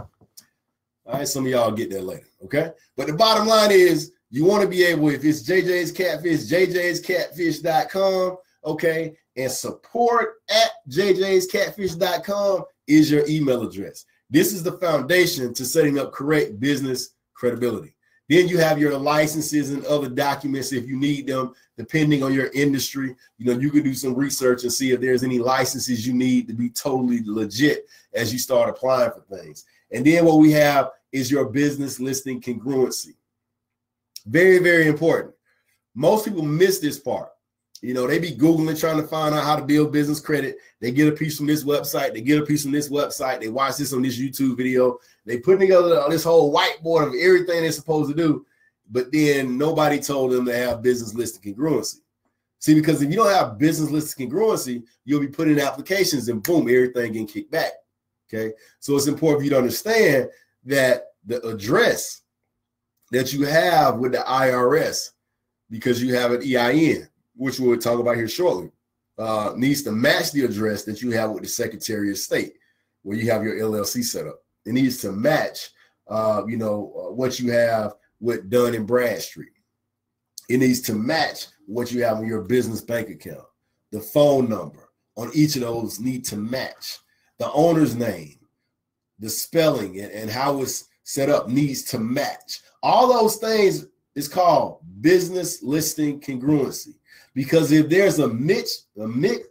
All right, some of y'all get there later, okay? But the bottom line is you want to be able, if it's J J's Catfish, J J's catfish dot com, okay, and support at J J's catfish dot com is your email address. This is the foundation to setting up correct business credibility. Then you have your licenses and other documents if you need them, depending on your industry. You know, you can do some research and see if there's any licenses you need to be totally legit as you start applying for things. And then what we have is your business listing congruency. Very, very important. Most people miss this part. You know, they be Googling trying to find out how to build business credit. They get a piece from this website. They get a piece from this website. They watch this on this YouTube video. They put together this whole whiteboard of everything they're supposed to do. But then nobody told them to have business listing congruency. See, because if you don't have business listing congruency, you'll be putting in applications and boom, everything getting kicked back. Okay. So it's important for you to understand that the address that you have with the I R S, because you have an E I N, which we'll talk about here shortly, uh, needs to match the address that you have with the Secretary of State, where you have your L L C set up. It needs to match, uh, you know, uh, what you have with Dun and Bradstreet. It needs to match what you have on your business bank account. The phone number on each of those need to match. The owner's name, the spelling, and, and how it's set up needs to match. All those things is called business listing congruency. Because if there's a mix, a mix,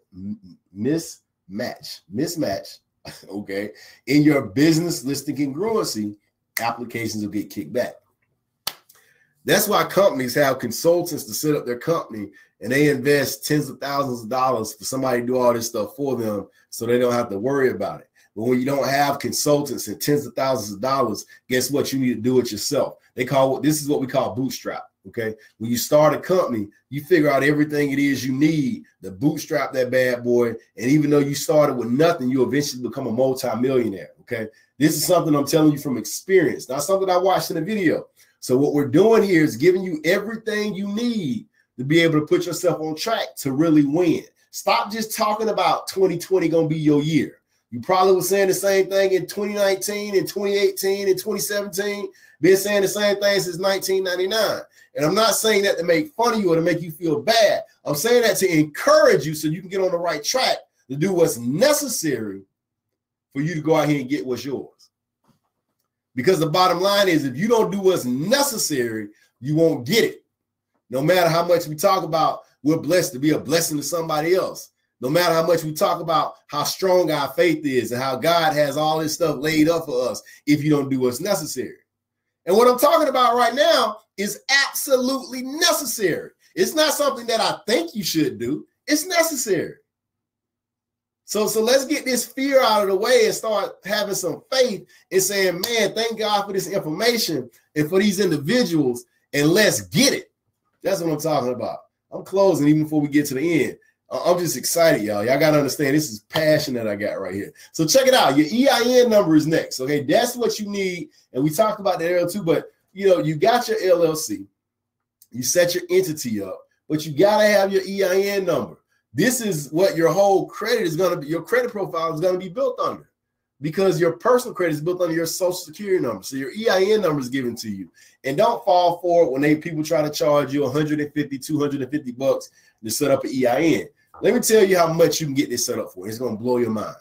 mismatch, mismatch, okay, in your business listing congruency, applications will get kicked back. That's why companies have consultants to set up their company, and they invest tens of thousands of dollars for somebody to do all this stuff for them so they don't have to worry about it. But when you don't have consultants and tens of thousands of dollars, guess what? You need to do it yourself. They call this is what we call bootstrap. Okay. When you start a company, you figure out everything it is you need to bootstrap that bad boy. And even though you started with nothing, you eventually become a multi-millionaire. Okay. This is something I'm telling you from experience, not something I watched in a video. So what we're doing here is giving you everything you need to be able to put yourself on track to really win. Stop just talking about twenty twenty going to be your year. You probably were saying the same thing in twenty nineteen and twenty eighteen and twenty seventeen. Been saying the same thing since nineteen ninety-nine. And I'm not saying that to make fun of you or to make you feel bad. I'm saying that to encourage you so you can get on the right track to do what's necessary for you to go out here and get what's yours. Because the bottom line is, if you don't do what's necessary, you won't get it. No matter how much we talk about we're blessed to be a blessing to somebody else. No matter how much we talk about how strong our faith is and how God has all this stuff laid up for us, if you don't do what's necessary. And what I'm talking about right now is absolutely necessary. It's not something that I think you should do. It's necessary. So, so let's get this fear out of the way and start having some faith and saying, man, thank God for this information and for these individuals, and let's get it. That's what I'm talking about. I'm closing even before we get to the end. I'm just excited, y'all. Y'all got to understand this is passion that I got right here. So check it out. Your E I N number is next. Okay, that's what you need. And we talked about that earlier too, but you know, you got your L L C. You set your entity up, but you got to have your E I N number. This is what your whole credit is going to be. Your credit profile is going to be built under, because your personal credit is built under your social security number. So your E I N number is given to you. And don't fall for it when they people try to charge you one hundred fifty, two hundred fifty bucks to set up an E I N. Let me tell you how much you can get this set up for. It's going to blow your mind.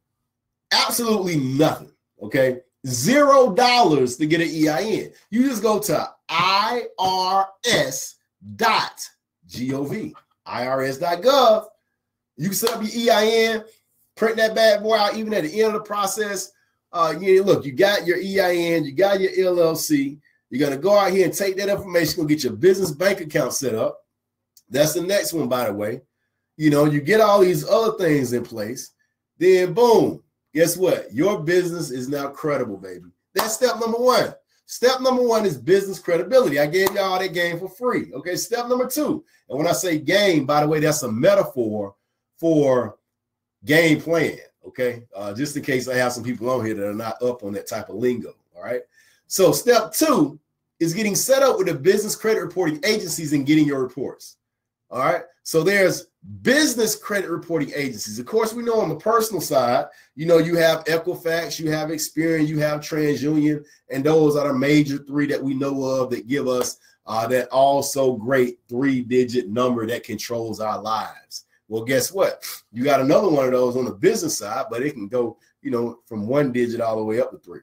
Absolutely nothing. Okay. Zero dollars to get an E I N. You just go to I R S dot gov, I R S dot gov. You can set up your E I N, print that bad boy out even at the end of the process. Uh, yeah, look, you got your E I N, you got your L L C. You're going to go out here and take that information, go get your business bank account set up. That's the next one, by the way. You know, you get all these other things in place, then boom, guess what? Your business is now credible, baby. That's step number one. Step number one is business credibility. I gave y'all that game for free. Okay, step number two. And when I say game, by the way, that's a metaphor for game plan. Okay, uh, just in case I have some people on here that are not up on that type of lingo. All right. So step two is getting set up with the business credit reporting agencies and getting your reports. All right. So there's business credit reporting agencies. Of course, we know on the personal side, you know, you have Equifax, you have Experian, you have TransUnion, and those are the major three that we know of that give us uh, that also great three-digit number that controls our lives. Well, guess what? You got another one of those on the business side, but it can go, you know, from one digit all the way up to three.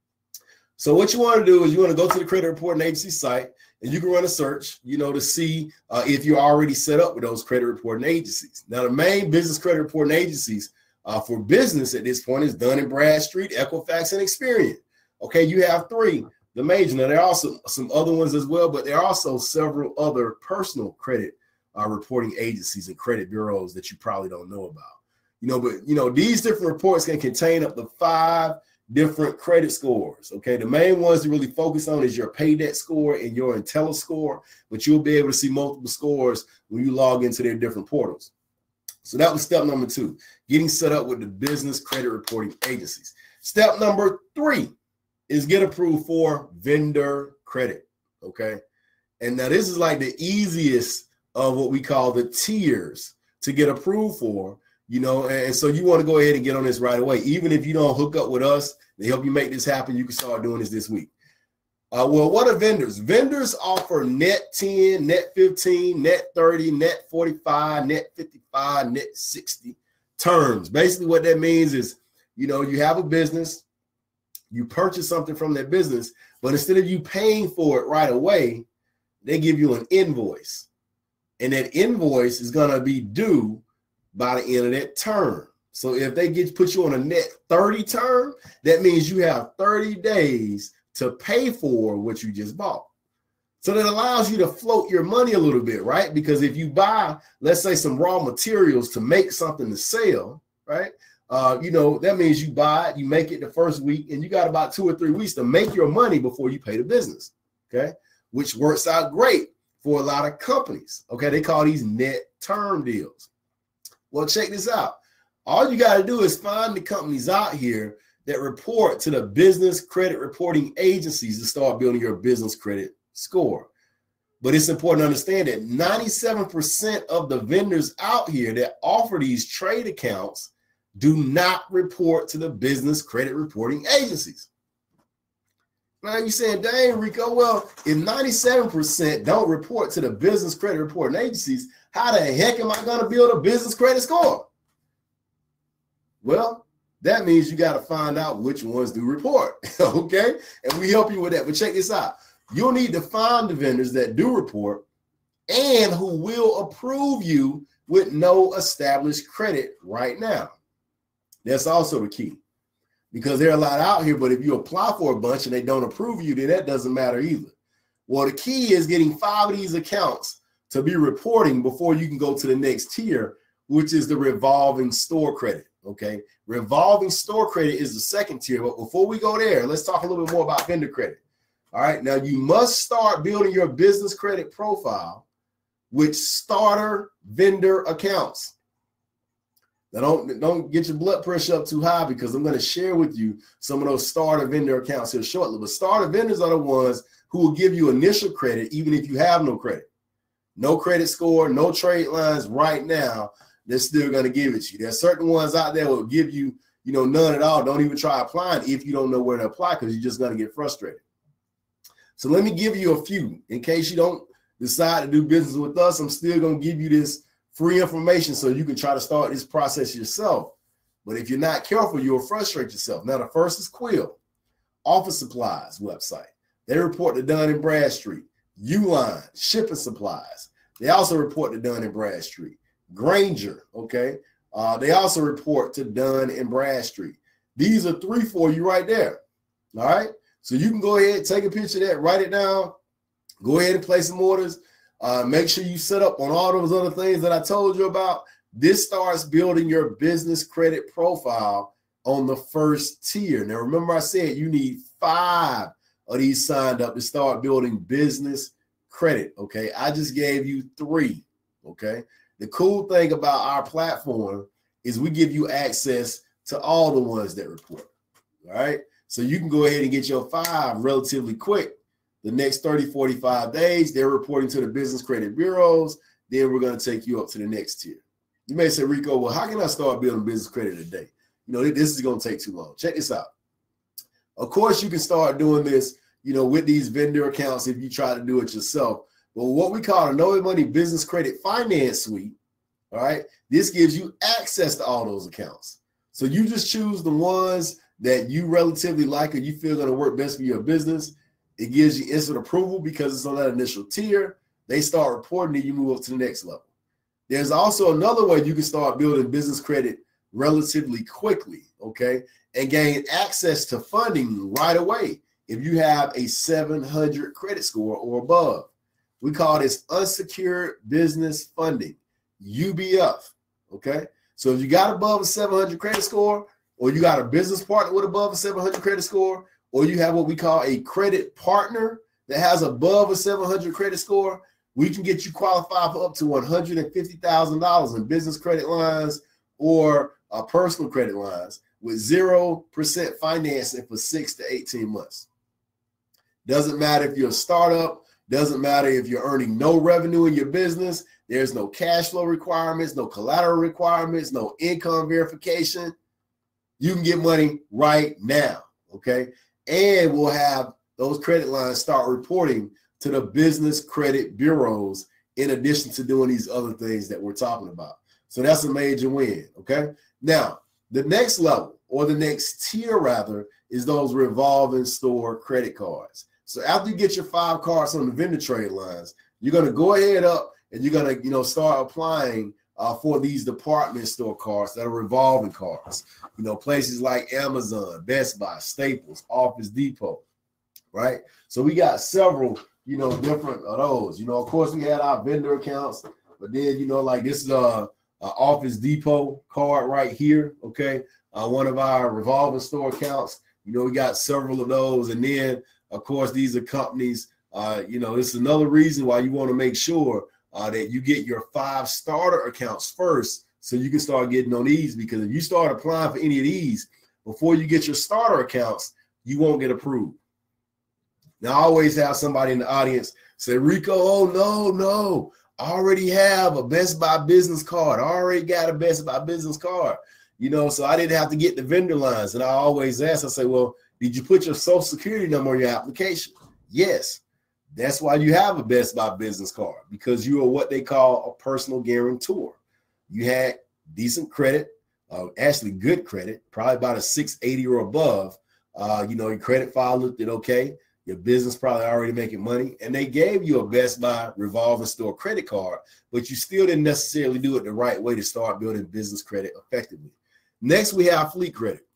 So what you want to do is you want to go to the credit reporting agency site, and you can run a search, you know, to see uh, if you're already set up with those credit reporting agencies. Now, the main business credit reporting agencies uh, for business at this point is Dun and Bradstreet, Equifax, and Experian. Okay, you have three, the major. Now, there are also some other ones as well, but there are also several other personal credit uh, reporting agencies and credit bureaus that you probably don't know about. You know, but, you know, these different reports can contain up to five different credit scores. Okay, the main ones to really focus on is your pay debt score and your IntelliScore, but you'll be able to see multiple scores when you log into their different portals. So that was step number two, getting set up with the business credit reporting agencies. Step number three is get approved for vendor credit. Okay, and now this is like the easiest of what we call the tiers to get approved for. You know, and so you want to go ahead and get on this right away. Even if you don't hook up with us, they help you make this happen. You can start doing this this week. Uh, well, what are vendors? Vendors offer net ten, net fifteen, net thirty, net forty-five, net fifty-five, net sixty terms. Basically what that means is, you know, you have a business, you purchase something from that business, but instead of you paying for it right away, they give you an invoice. And that invoice is going to be due by the end of that term. So if they get put you on a net thirty term, that means you have thirty days to pay for what you just bought. So that allows you to float your money a little bit, right? Because if you buy, let's say, some raw materials to make something to sell, right? Uh, you know, that means you buy it, you make it the first week, and you got about two or three weeks to make your money before you pay the business, okay? Which works out great for a lot of companies, okay? They call these net term deals. Well, check this out. All you got to do is find the companies out here that report to the business credit reporting agencies to start building your business credit score. But it's important to understand that ninety-seven percent of the vendors out here that offer these trade accounts do not report to the business credit reporting agencies. Now you're saying, dang, Rico, well, if ninety-seven percent don't report to the business credit reporting agencies, how the heck am I going to build a business credit score? Well, that means you got to find out which ones do report, okay? And we help you with that. But check this out. You'll need to find the vendors that do report and who will approve you with no established credit right now. That's also the key, because there are a lot out here, but if you apply for a bunch and they don't approve you, then that doesn't matter either. Well, the key is getting five of these accounts to be reporting before you can go to the next tier, which is the revolving store credit. Okay, revolving store credit is the second tier. But before we go there, let's talk a little bit more about vendor credit. All right, now you must start building your business credit profile with starter vendor accounts. Now don't, don't get your blood pressure up too high, because I'm going to share with you some of those starter vendor accounts here shortly. But starter vendors are the ones who will give you initial credit even if you have no credit. No credit score, no trade lines right now. They're still going to give it to you. There are certain ones out there that will give you, you know, none at all. Don't even try applying if you don't know where to apply, because you're just going to get frustrated. So let me give you a few in case you don't decide to do business with us. I'm still going to give you this free information so you can try to start this process yourself. But if you're not careful, you'll frustrate yourself. Now, the first is Quill, office supplies website. They report to Dun and Bradstreet. Uline, shipping supplies. They also report to Dun and Bradstreet. Granger, okay. Uh, they also report to Dun and Bradstreet. These are three for you right there. All right. So you can go ahead, take a picture of that, write it down, go ahead and place some orders. Uh, make sure you set up on all those other things that I told you about. This starts building your business credit profile on the first tier. Now, remember I said you need five of these signed up to start building business credit, okay? I just gave you three, okay? The cool thing about our platform is we give you access to all the ones that report, all right? So you can go ahead and get your five relatively quick. The next thirty, forty-five days, they're reporting to the business credit bureaus. Then we're going to take you up to the next tier. You may say, Rico, well, how can I start building business credit today? You know, this is going to take too long. Check this out. Of course, you can start doing this, you know, with these vendor accounts if you try to do it yourself. But what we call a Novae Money Business Credit Finance Suite, all right, this gives you access to all those accounts. So you just choose the ones that you relatively like or you feel going to work best for your business. It gives you instant approval because it's on that initial tier. They start reporting and you move up to the next level. There's also another way you can start building business credit relatively quickly, okay, and gain access to funding right away if you have a seven hundred credit score or above. We call this unsecured business funding, U B F, okay? So if you got above a seven hundred credit score, or you got a business partner with above a seven hundred credit score, or you have what we call a credit partner that has above a seven hundred credit score, we can get you qualified for up to one hundred fifty thousand dollars in business credit lines or uh, personal credit lines with zero percent financing for six to eighteen months. Doesn't matter if you're a startup, doesn't matter if you're earning no revenue in your business, there's no cash flow requirements, no collateral requirements, no income verification. You can get money right now, okay? And we'll have those credit lines start reporting to the business credit bureaus in addition to doing these other things that we're talking about. So that's a major win, okay? Now, the next level, or the next tier rather, is those revolving store credit cards. So after you get your five cards on the vendor trade lines, you're going to go ahead up and you're going to, you know, start applying uh, for these department store cards that are revolving cards. You know, places like Amazon, Best Buy, Staples, Office Depot, right? So we got several, you know, different of those. You know, of course, we had our vendor accounts, but then, you know, like this is a, a Office Depot card right here, okay? Uh, one of our revolving store accounts. You know, we got several of those, and then of course, these are companies, uh, you know, this is another reason why you want to make sure uh, that you get your five starter accounts first so you can start getting on these, because if you start applying for any of these before you get your starter accounts, you won't get approved. Now, I always have somebody in the audience say, Rico, oh, no, no, I already have a Best Buy business card. I already got a Best Buy business card, you know, so I didn't have to get the vendor lines. And I always ask, I say, well, did you put your social security number on your application? Yes. That's why you have a Best Buy business card, because you are what they call a personal guarantor. You had decent credit, uh, actually good credit, probably about a six eighty or above. Uh, you know, your credit file looked it okay. Your business probably already making money, and they gave you a Best Buy revolving store credit card, but you still didn't necessarily do it the right way to start building business credit effectively. Next, we have fleet credit.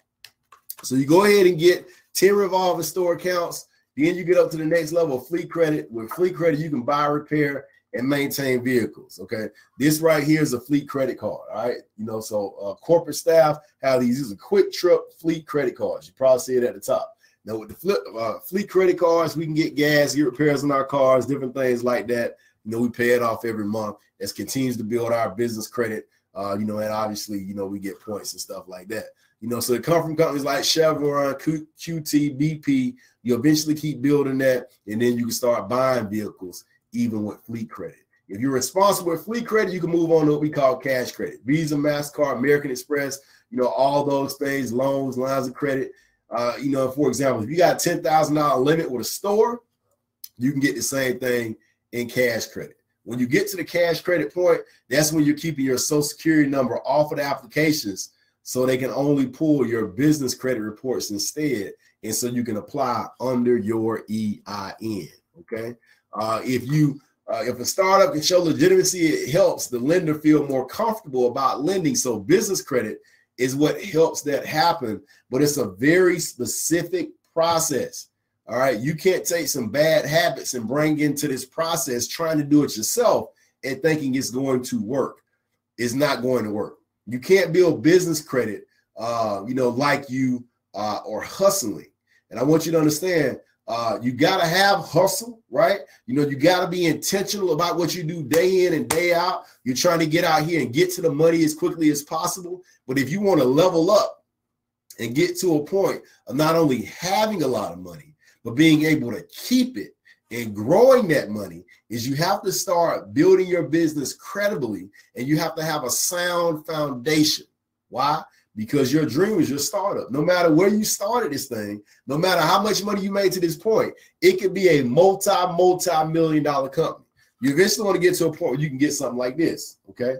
So you go ahead and get ten revolving store accounts. Then you get up to the next level of fleet credit. With fleet credit, you can buy, repair, and maintain vehicles. Okay, this right here is a fleet credit card. All right, you know, so uh, corporate staff have these. These are quick trip fleet credit cards. You probably see it at the top. Now with the flip, uh, fleet credit cards, we can get gas, get repairs on our cars, different things like that. You know, we pay it off every month. It continues to build our business credit. Uh, you know, and obviously, you know, we get points and stuff like that. You know, so they come from companies like Chevron, Q T, B P. You eventually keep building that, and then you can start buying vehicles even with fleet credit. If you're responsible with fleet credit, you can move on to what we call cash credit. Visa, MasterCard, American Express, you know, all those things, loans, lines of credit. Uh, you know, for example, if you got a ten thousand dollar limit with a store, you can get the same thing in cash credit. When you get to the cash credit point, that's when you're keeping your social security number off of the applications, so they can only pull your business credit reports instead, and so you can apply under your E I N, okay? Uh, if you, uh, if a startup can show legitimacy, it helps the lender feel more comfortable about lending. So business credit is what helps that happen, but it's a very specific process, all right? You can't take some bad habits and bring into this process trying to do it yourself and thinking it's going to work. It's not going to work. You can't build business credit, uh, you know, like you uh, are hustling. And I want you to understand, uh, you got to have hustle, right? You know, you got to be intentional about what you do day in and day out. You're trying to get out here and get to the money as quickly as possible. But if you want to level up and get to a point of not only having a lot of money, but being able to keep it and growing that money, is you have to start building your business credibly, and you have to have a sound foundation. Why? Because your dream is your startup. No matter where you started this thing, no matter how much money you made to this point, it could be a multi, multi-million dollar company. You eventually want to get to a point where you can get something like this, okay?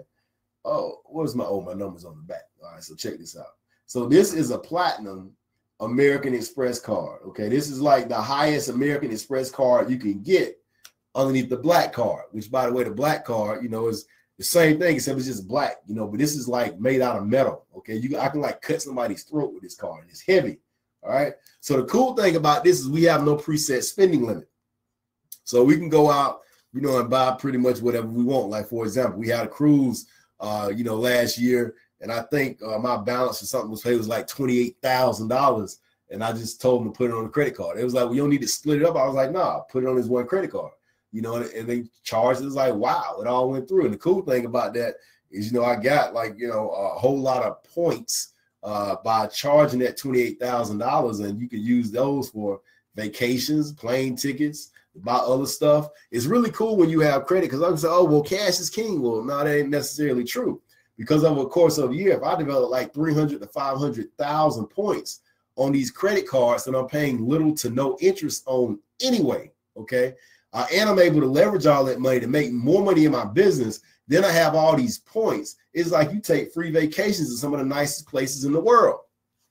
Oh, where's my, oh, my number's on the back. All right, so check this out. So this is a platinum American Express card, okay? This is like the highest American Express card you can get underneath the black card, which, by the way, the black card, you know, is the same thing, except it's just black, you know, but this is like made out of metal, okay? You, I can like cut somebody's throat with this card. It's heavy, all right? So the cool thing about this is we have no preset spending limit. So we can go out you know, and buy pretty much whatever we want. Like, for example, we had a cruise, uh, you know, last year, and I think uh, my balance or something was paid was like twenty-eight thousand dollars. And I just told them to put it on a credit card. It was like, well, you don't need to split it up. I was like, nah, put it on this one credit card, you know, and, and they charged it. It was like, wow, it all went through. And the cool thing about that is, you know, I got like, you know, a whole lot of points uh, by charging that twenty-eight thousand dollars, and you can use those for vacations, plane tickets, buy other stuff. It's really cool when you have credit, because I'm saying, oh, well, cash is king. Well, no, that ain't necessarily true, because over the course of a year, if I develop like three hundred to five hundred thousand points on these credit cards that I'm paying little to no interest on anyway, okay, uh, and I'm able to leverage all that money to make more money in my business, then I have all these points. It's like you take free vacations to some of the nicest places in the world.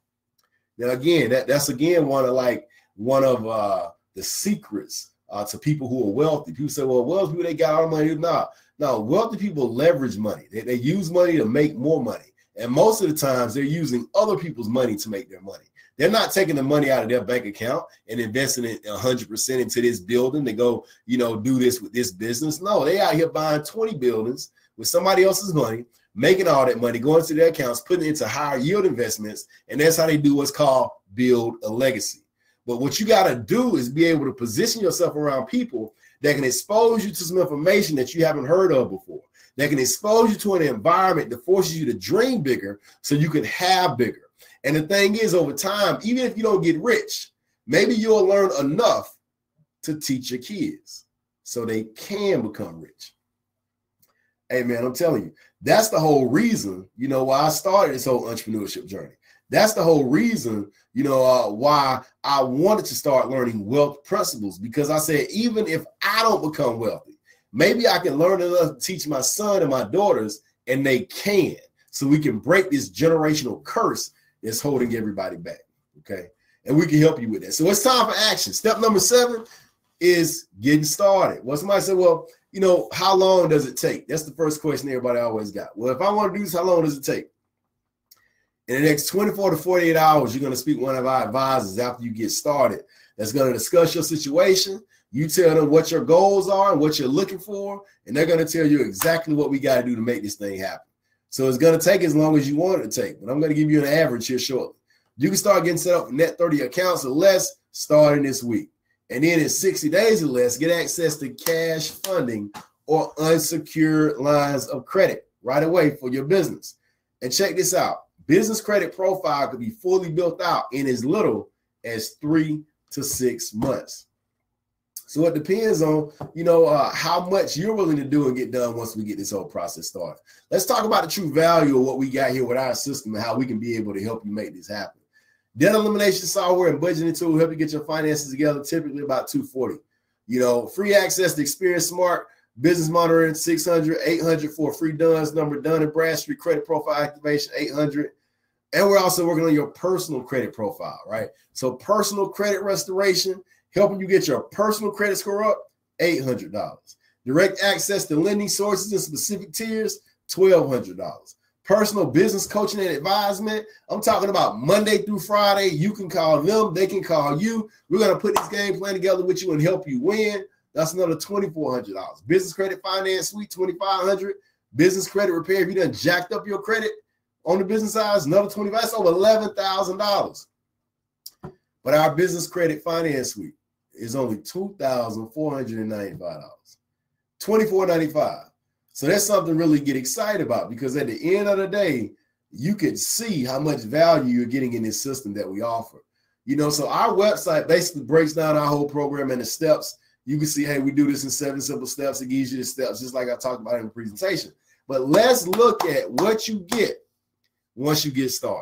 Now, again, that, that's again one of like one of uh, the secrets uh, to people who are wealthy. People say, well, wealthy people, they got all the money. No, no, wealthy people leverage money. They, they use money to make more money. And most of the times they're using other people's money to make their money. They're not taking the money out of their bank account and investing it one hundred percent into this building to go, you know, do this with this business. No, they out here buying twenty buildings with somebody else's money, making all that money, going to their accounts, putting it into higher yield investments. And that's how they do what's called build a legacy. But what you got to do is be able to position yourself around people that can expose you to some information that you haven't heard of before, that can expose you to an environment that forces you to dream bigger so you can have bigger. And the thing is, over time, even if you don't get rich, maybe you'll learn enough to teach your kids so they can become rich. Hey, man, I'm telling you, that's the whole reason, you know, why I started this whole entrepreneurship journey. That's the whole reason, you know, uh, why I wanted to start learning wealth principles, because I said, even if I don't become wealthy, maybe I can learn enough to teach my son and my daughters, and they can, so we can break this generational curse that's holding everybody back, okay? And we can help you with that. So it's time for action. Step number seven is getting started. Well, somebody said, well, you know, how long does it take? That's the first question everybody always got. Well, if I want to do this, how long does it take? In the next twenty-four to forty-eight hours, you're going to speak to one of our advisors after you get started. That's going to discuss your situation. You tell them what your goals are and what you're looking for, and they're going to tell you exactly what we got to do to make this thing happen. So it's going to take as long as you want it to take, but I'm going to give you an average here shortly. You can start getting set up for net thirty accounts or less starting this week. And then in sixty days or less, get access to cash funding or unsecured lines of credit right away for your business. And check this out. Business credit profile could be fully built out in as little as three to six months. So it depends on, you know, uh, how much you're willing to do and get done once we get this whole process started. Let's talk about the true value of what we got here with our system and how we can be able to help you make this happen. Debt elimination software and budgeting tool help you get your finances together, typically about two hundred forty dollars. You know, free access to Experience Smart Business Monitoring, six hundred, eight hundred for a free D U N S number, Dun and Bradstreet credit profile activation, eight hundred. And we're also working on your personal credit profile, right? So personal credit restoration, helping you get your personal credit score up, eight hundred dollars. Direct access to lending sources in specific tiers, twelve hundred dollars. Personal business coaching and advisement, I'm talking about Monday through Friday. You can call them, they can call you. We're going to put this game plan together with you and help you win. That's another twenty-four hundred dollars. Business credit finance suite, twenty-five hundred dollars. Business credit repair, if you done jacked up your credit on the business side, another twenty-five dollars. That's over eleven thousand dollars. But our business credit finance suite is only two thousand four hundred ninety-five dollars. twenty-four ninety-five. So that's something really to get excited about, because at the end of the day, you can see how much value you're getting in this system that we offer. You know, so our website basically breaks down our whole program and the steps. You can see, hey, we do this in seven simple steps. It gives you the steps, just like I talked about in the presentation. But let's look at what you get once you get started.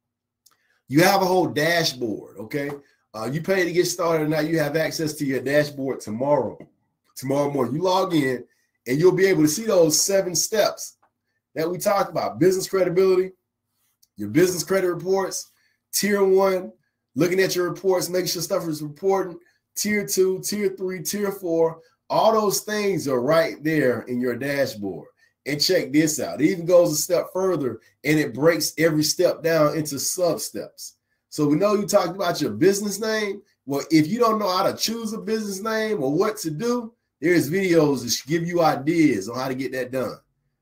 You have a whole dashboard, okay? Uh, you pay to get started, and now you have access to your dashboard tomorrow. Tomorrow morning, you log in, and you'll be able to see those seven steps that we talked about. Business credibility, your business credit reports, tier one, looking at your reports, making sure stuff is reporting, tier two, tier three, tier four, all those things are right there in your dashboard. And check this out. It even goes a step further, and it breaks every step down into sub-steps. So we know you talked about your business name. Well, if you don't know how to choose a business name or what to do, There's videos that give you ideas on how to get that done.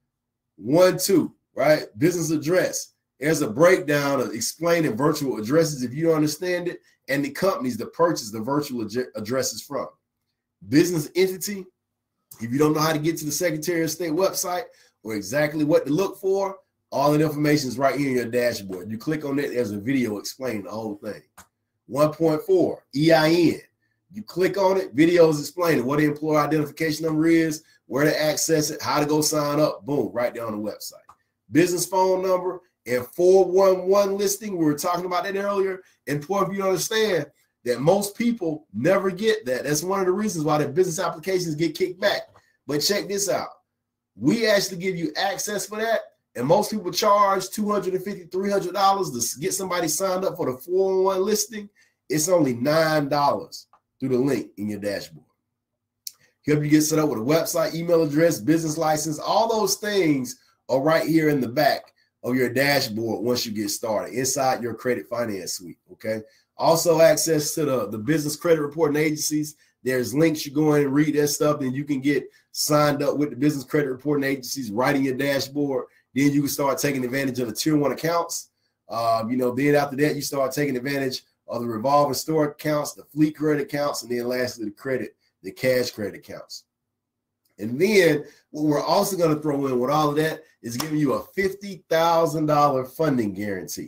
One, two, right? Business address. There's a breakdown of explaining virtual addresses if you don't understand it, and the companies that purchase the virtual ad addresses from. Business entity. If you don't know how to get to the Secretary of State website or exactly what to look for, all the information is right here in your dashboard. You click on it, there's a video explaining the whole thing. one point four, E I N. You click on it, videos explaining what the employer identification number is, where to access it, how to go sign up, boom, right there on the website. Business phone number and four one one listing, we were talking about that earlier. Important for you to understand that most people never get that. That's one of the reasons why the business applications get kicked back. But check this out. We actually give you access for that, and most people charge two hundred fifty dollars, three hundred dollars to get somebody signed up for the four one one listing. It's only nine dollars through the link in your dashboard. Help you get set up with a website, email address, business license. All those things are right here in the back of your dashboard once you get started inside your credit finance suite, okay? Also access to the, the business credit reporting agencies. There's links. You go in and read that stuff, and you can get signed up with the business credit reporting agencies right in your dashboard. Then you can start taking advantage of the tier one accounts. Um, you know, then after that, you start taking advantage of the revolving store accounts, the fleet credit accounts, and then lastly, the credit, the cash credit accounts. And then what we're also going to throw in with all of that is giving you a fifty thousand dollar funding guarantee.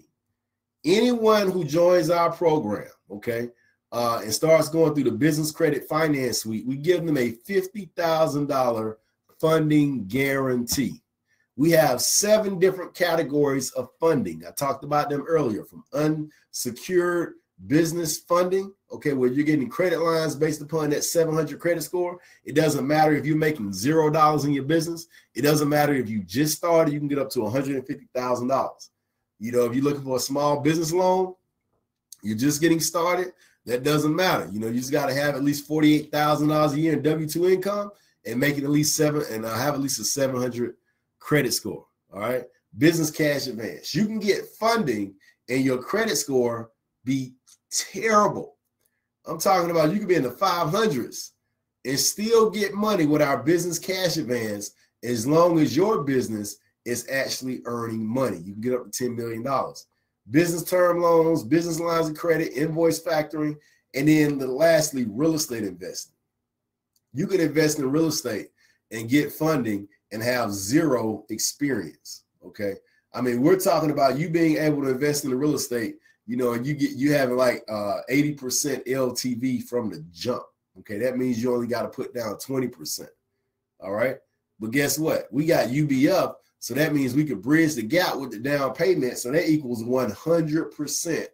Anyone who joins our program, okay, uh, and starts going through the business credit finance suite, we give them a fifty thousand dollar funding guarantee. We have seven different categories of funding. I talked about them earlier, from unsecured business funding, okay, where you're getting credit lines based upon that seven hundred credit score. It doesn't matter if you're making zero dollars in your business. It doesn't matter if you just started, you can get up to one hundred fifty thousand dollars. You know, if you're looking for a small business loan, you're just getting started, that doesn't matter. You know, you just got to have at least forty-eight thousand dollars a year in W two income and make it at least seven and uh, have at least a seven hundred credit score. All right. Business cash advance. You can get funding and your credit score be terrible. I'm talking about you could be in the five hundreds and still get money with our business cash advance as long as your business is actually earning money. You can get up to ten million dollars. Business term loans, business lines of credit, invoice factoring, and then the lastly, real estate investing. You can invest in real estate and get funding and have zero experience, okay? I mean, we're talking about you being able to invest in the real estate, you know, and you get you having like uh, eighty percent L T V from the jump, okay? That means you only got to put down twenty percent, all right? But guess what? We got U B F, so that means we could bridge the gap with the down payment, so that equals one hundred percent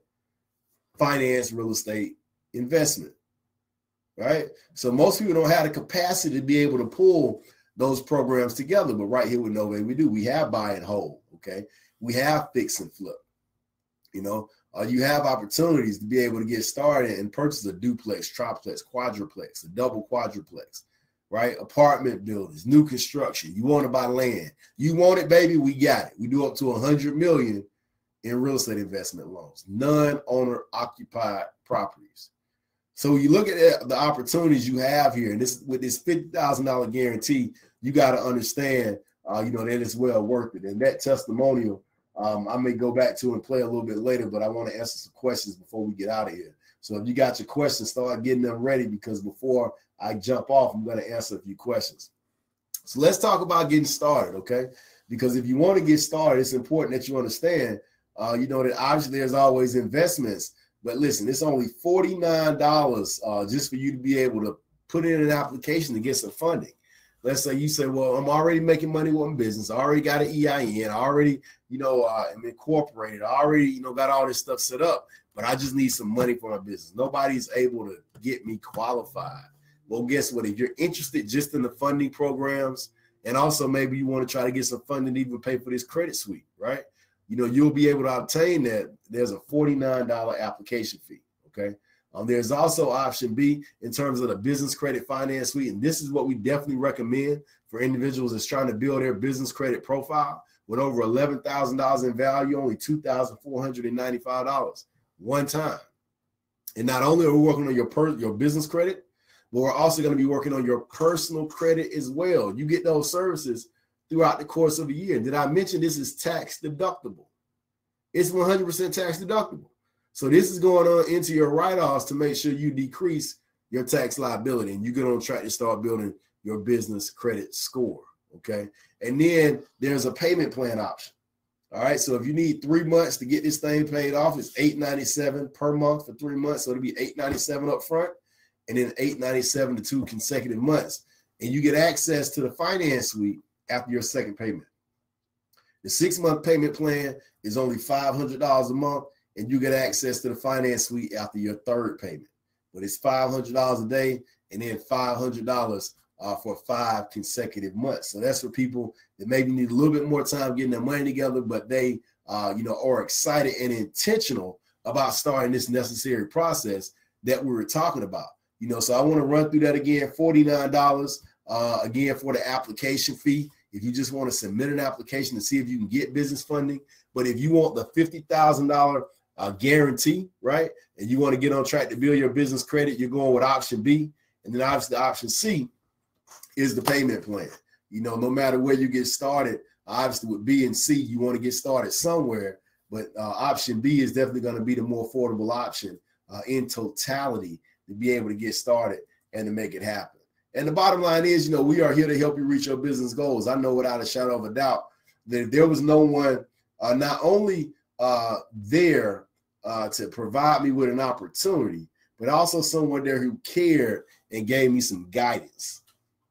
finance real estate investment, right? So most people don't have the capacity to be able to pull those programs together, but right here with Novae, we do. We have buy and hold, okay? We have fix and flip, you know? Uh, you have opportunities to be able to get started and purchase a duplex, triplex, quadruplex, a double quadruplex, right? Apartment buildings, new construction. You want to buy land. You want it, baby, we got it. We do up to one hundred million dollars in real estate investment loans, non-owner occupied properties. So you look at the opportunities you have here, and this with this fifty thousand dollar guarantee, you got to understand, uh, you know, that it's well worth it. And that testimonial, um, I may go back to and play a little bit later, but I want to answer some questions before we get out of here. So if you got your questions, start getting them ready, because before I jump off, I'm going to answer a few questions. So let's talk about getting started, okay? Because if you want to get started, it's important that you understand, uh, you know, that obviously there's always investments. But listen, it's only forty-nine dollars uh, just for you to be able to put in an application to get some funding. Let's say you say, well, I'm already making money with my business. I already got an E I N. I already, you know, uh, am incorporated. I already, you know, got all this stuff set up, but I just need some money for my business. Nobody's able to get me qualified. Well, guess what? If you're interested just in the funding programs, and also maybe you want to try to get some funding to even pay for this credit suite, right? You know, you'll be able to obtain that. There's a forty-nine dollar application fee, okay? Um, there's also option B in terms of the business credit finance suite, and this is what we definitely recommend for individuals that's trying to build their business credit profile. With over eleven thousand dollars in value, only two thousand four hundred ninety-five dollars one time. And not only are we working on your, per your business credit, but we're also going to be working on your personal credit as well. You get those services throughout the course of a year. Did I mention this is tax deductible? It's one hundred percent tax deductible. So this is going on into your write-offs to make sure you decrease your tax liability and you get on track to start building your business credit score, okay? And then there's a payment plan option. All right, so if you need three months to get this thing paid off, it's eight ninety-seven per month for three months. So it'll be eight ninety-seven up front and then eight ninety-seven to two consecutive months. And you get access to the finance suite after your second payment. The six-month payment plan is only five hundred dollars a month, and you get access to the finance suite after your third payment. But it's five hundred dollars a day and then five hundred dollars uh, for five consecutive months. So that's for people that maybe need a little bit more time getting their money together, but they, uh, you know, are excited and intentional about starting this necessary process that we were talking about. You know, so I want to run through that again, forty-nine dollars uh, again for the application fee. If you just want to submit an application to see if you can get business funding. But if you want the fifty thousand dollars uh, guarantee, right, and you want to get on track to build your business credit, you're going with option B. And then obviously option C is the payment plan. You know, no matter where you get started, obviously with B and C, you want to get started somewhere. But uh, option B is definitely going to be the more affordable option uh, in totality to be able to get started and to make it happen. And the bottom line is, you know, we are here to help you reach your business goals. I know without a shadow of a doubt that if there was no one uh, not only uh, there uh, to provide me with an opportunity, but also someone there who cared and gave me some guidance,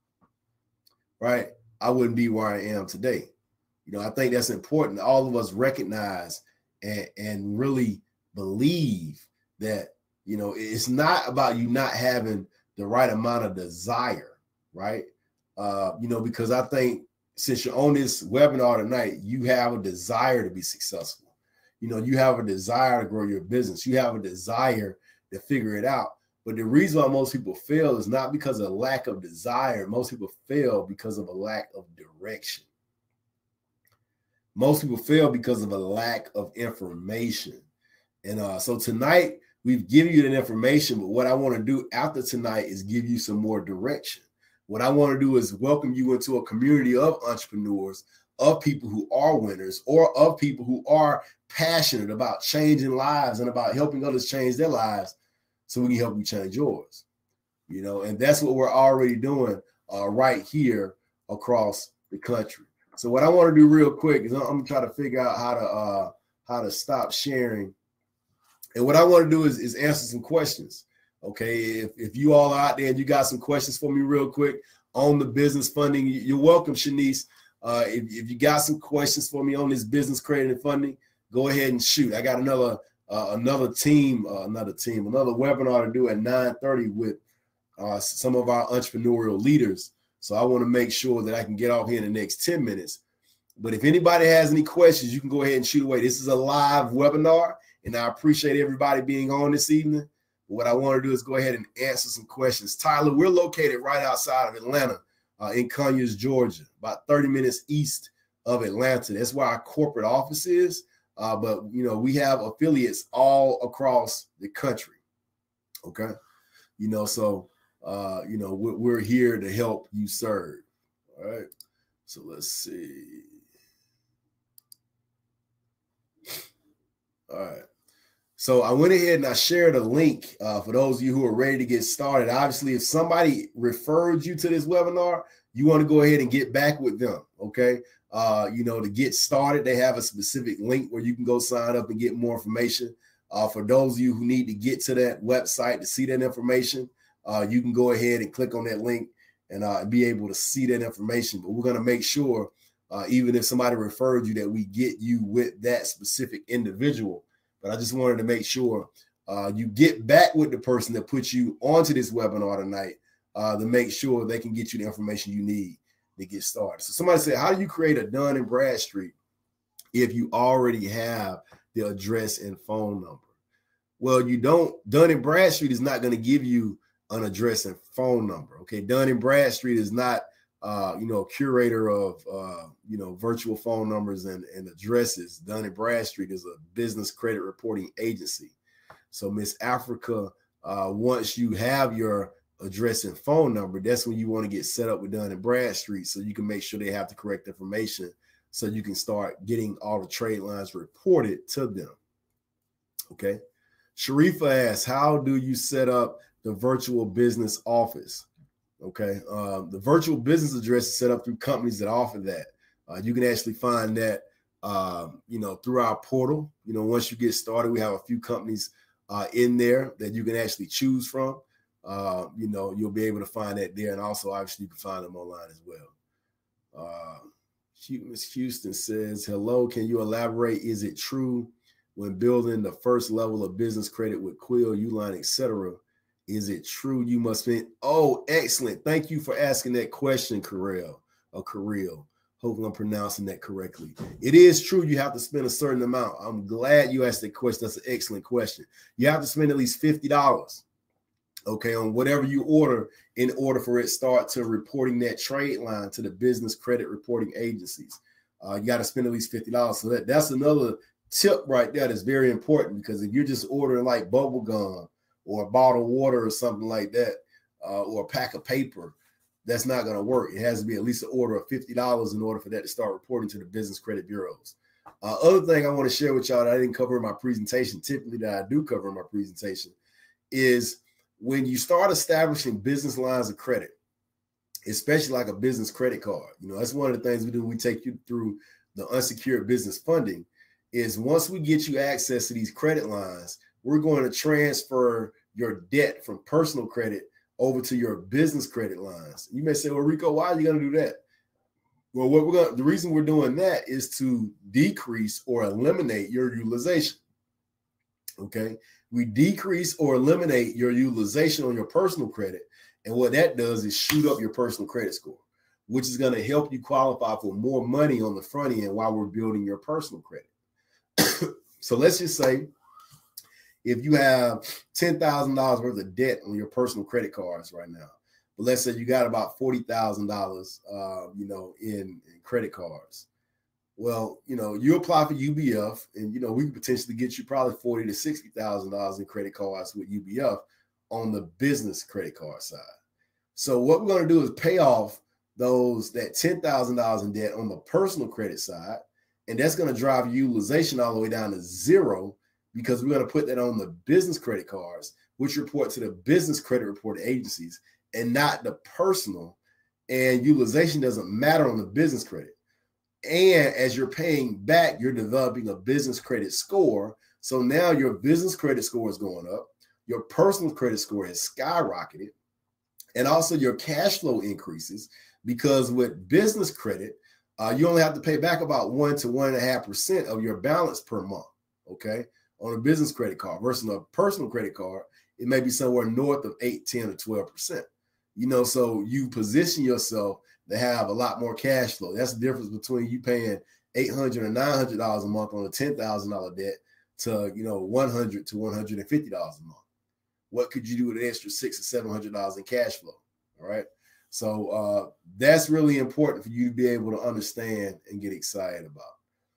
right, I wouldn't be where I am today. You know, I think that's important. All of us recognize and, and really believe that, you know, it's not about you not having the right amount of desire, right? Uh, you know, because I think since you're on this webinar tonight, you have a desire to be successful. You know, you have a desire to grow your business. You have a desire to figure it out. But the reason why most people fail is not because of lack of desire. Most people fail because of a lack of direction. Most people fail because of a lack of information. And uh, so tonight, we've given you that information, but what I want to do after tonight is give you some more direction. What I want to do is welcome you into a community of entrepreneurs, of people who are winners, or of people who are passionate about changing lives and about helping others change their lives so we can help you change yours. You know, and that's what we're already doing uh, right here across the country. So what I want to do real quick is I'm, I'm trying to figure out how to uh, how to stop sharing. And what I want to do is, is answer some questions. Okay, if, if you all are out there and you got some questions for me real quick on the business funding, you're welcome, Shanice. Uh, if, if you got some questions for me on this business credit and funding, go ahead and shoot. I got another uh, another team, uh, another team, another webinar to do at nine thirty with uh, some of our entrepreneurial leaders. So I want to make sure that I can get off here in the next ten minutes. But if anybody has any questions, you can go ahead and shoot away. This is a live webinar, and I appreciate everybody being on this evening. What I want to do is go ahead and answer some questions. Tyler, we're located right outside of Atlanta uh, in Conyers, Georgia, about thirty minutes east of Atlanta. That's where our corporate office is. Uh, but, you know, we have affiliates all across the country. Okay. You know, so, uh, you know, we're, we're here to help you serve. All right. So let's see. All right. So I went ahead and I shared a link uh, for those of you who are ready to get started. Obviously, if somebody referred you to this webinar, you want to go ahead and get back with them, okay? Uh, you know, to get started, they have a specific link where you can go sign up and get more information. Uh, for those of you who need to get to that website to see that information, uh, you can go ahead and click on that link and uh, be able to see that information. But we're going to make sure, uh, even if somebody referred you, that we get you with that specific individual. But I just wanted to make sure uh, you get back with the person that put you onto this webinar tonight uh, to make sure they can get you the information you need to get started. So somebody said, how do you create a Dun and Bradstreet if you already have the address and phone number? Well, you don't. Dun and Bradstreet is not going to give you an address and phone number. Okay, Dun and Bradstreet is not, uh, you know, a curator of, uh, you know, virtual phone numbers and, and addresses. Dun and Bradstreet is a business credit reporting agency. So Miss Africa, uh, once you have your address and phone number, that's when you want to get set up with Dun and Bradstreet so you can make sure they have the correct information so you can start getting all the trade lines reported to them. Okay. Sharifa asks, how do you set up the virtual business office? Okay. Um, the virtual business address is set up through companies that offer that. Uh, you can actually find that, um, you know, through our portal. You know, once you get started, we have a few companies uh, in there that you can actually choose from. Uh, you know, you'll be able to find that there. And also, obviously, you can find them online as well. Uh, Miss Houston says, hello, can you elaborate? Is it true when building the first level of business credit with Quill, Uline, et cetera, is it true you must spend? Oh, excellent. Thank you for asking that question, Karel, or Karel. Hopefully I'm pronouncing that correctly. It is true you have to spend a certain amount. I'm glad you asked that question. That's an excellent question. You have to spend at least fifty dollars, okay, on whatever you order in order for it to start to reporting that trade line to the business credit reporting agencies. Uh, you got to spend at least fifty dollars. So that, that's another tip right there that's very important, because if you're just ordering like bubble gum or a bottle of water or something like that, uh, or a pack of paper, that's not going to work. It has to be at least an order of fifty dollars in order for that to start reporting to the business credit bureaus. Uh, other thing I want to share with y'all that I didn't cover in my presentation, typically that I do cover in my presentation, is when you start establishing business lines of credit, especially like a business credit card. You know, that's one of the things we do. We take you through the unsecured business funding. Is once we get you access to these credit lines, we're going to transfer your debt from personal credit over to your business credit lines. You may say, well, Rico, why are you going to do that? Well, what we're going to, the reason we're doing that is to decrease or eliminate your utilization. Okay. We decrease or eliminate your utilization on your personal credit. And what that does is shoot up your personal credit score, which is going to help you qualify for more money on the front end while we're building your personal credit. So let's just say if you have ten thousand dollars worth of debt on your personal credit cards right now, but let's say you got about forty thousand dollars, uh, you know, in, in credit cards. Well, you know, you apply for U B F, and, you know, we could potentially get you probably forty to sixty thousand dollars in credit cards with U B F on the business credit card side. So what we're going to do is pay off those, that ten thousand dollars in debt on the personal credit side. And that's going to drive utilization all the way down to zero, because we're going to put that on the business credit cards, which report to the business credit reporting agencies and not the personal. And utilization doesn't matter on the business credit. And as you're paying back, you're developing a business credit score. So now your business credit score is going up. Your personal credit score has skyrocketed. And also your cash flow increases, because with business credit, Uh, you only have to pay back about one to one and a half percent of your balance per month, okay, on a business credit card versus a personal credit card. It may be somewhere north of eight, ten, or twelve percent. You know, so you position yourself to have a lot more cash flow. That's the difference between you paying eight hundred dollars or nine hundred dollars a month on a ten thousand dollars debt to, you know, one hundred to one hundred fifty dollars a month. What could you do with an extra six or seven hundred dollars in cash flow? All right. So uh, that's really important for you to be able to understand and get excited about.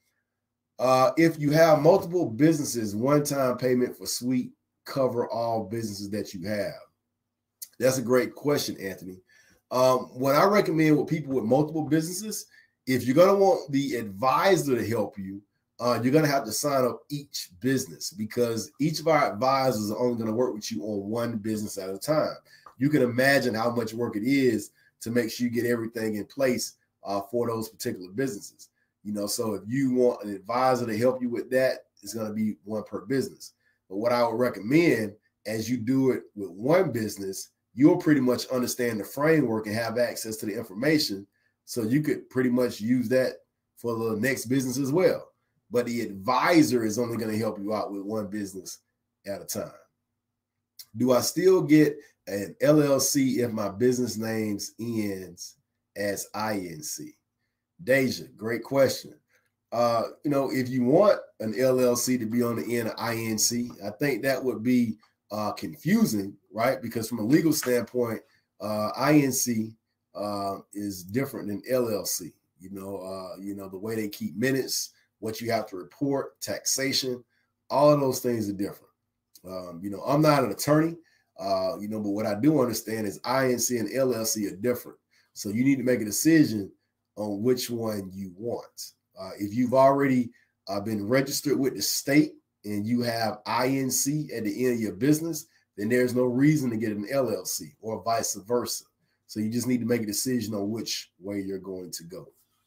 Uh, if you have multiple businesses, one-time payment for suite cover all businesses that you have. That's a great question, Anthony. Um, what I recommend with people with multiple businesses, if you're going to want the advisor to help you, uh, you're going to have to sign up each business, because each of our advisors are only going to work with you on one business at a time. You can imagine how much work it is to make sure you get everything in place uh, for those particular businesses. You know, so if you want an advisor to help you with that, it's going to be one per business. But what I would recommend, as you do it with one business, you'll pretty much understand the framework and have access to the information. So you could pretty much use that for the next business as well. But the advisor is only going to help you out with one business at a time. Do I still get an L L C if my business names ends as I N C? Deja, great question. Uh, you know, if you want an L L C to be on the end of I N C, I think that would be uh, confusing, right? Because from a legal standpoint, uh, I N C uh, is different than L L C. You know, uh, you know, the way they keep minutes, what you have to report, taxation, all of those things are different. Um, you know, I'm not an attorney. Uh, you know, but what I do understand is I N C and L L C are different. So you need to make a decision on which one you want. Uh, if you've already uh, been registered with the state and you have I N C at the end of your business, then there's no reason to get an L L C or vice versa. So you just need to make a decision on which way you're going to go.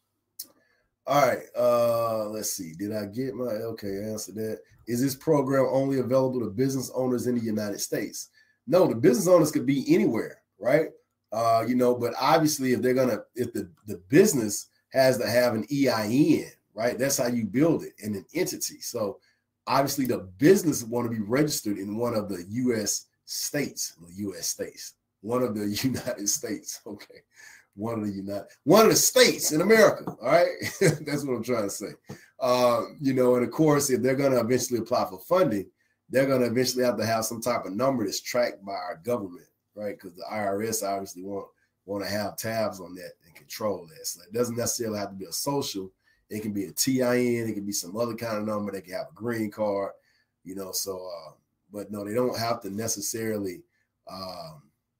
All right, uh, let's see. Did I get my, okay, answer that. Is this program only available to business owners in the United States? No, the business owners could be anywhere, right? Uh, you know, but obviously if they're gonna, if the, the business has to have an E I N, right? That's how you build it in an entity. So obviously the business want to be registered in one of the U S states, the U S states, one of the United States, okay? One of the United, one of the states in America. All right. That's what I'm trying to say. Uh, you know, and of course, if they're going to eventually apply for funding, they're going to eventually have to have some type of number that's tracked by our government, right? Because the I R S obviously want, want to have tabs on that and control that. So it doesn't necessarily have to be a social. It can be a T I N. It can be some other kind of number. They can have a green card, you know, so, uh, but no, they don't have to necessarily, um,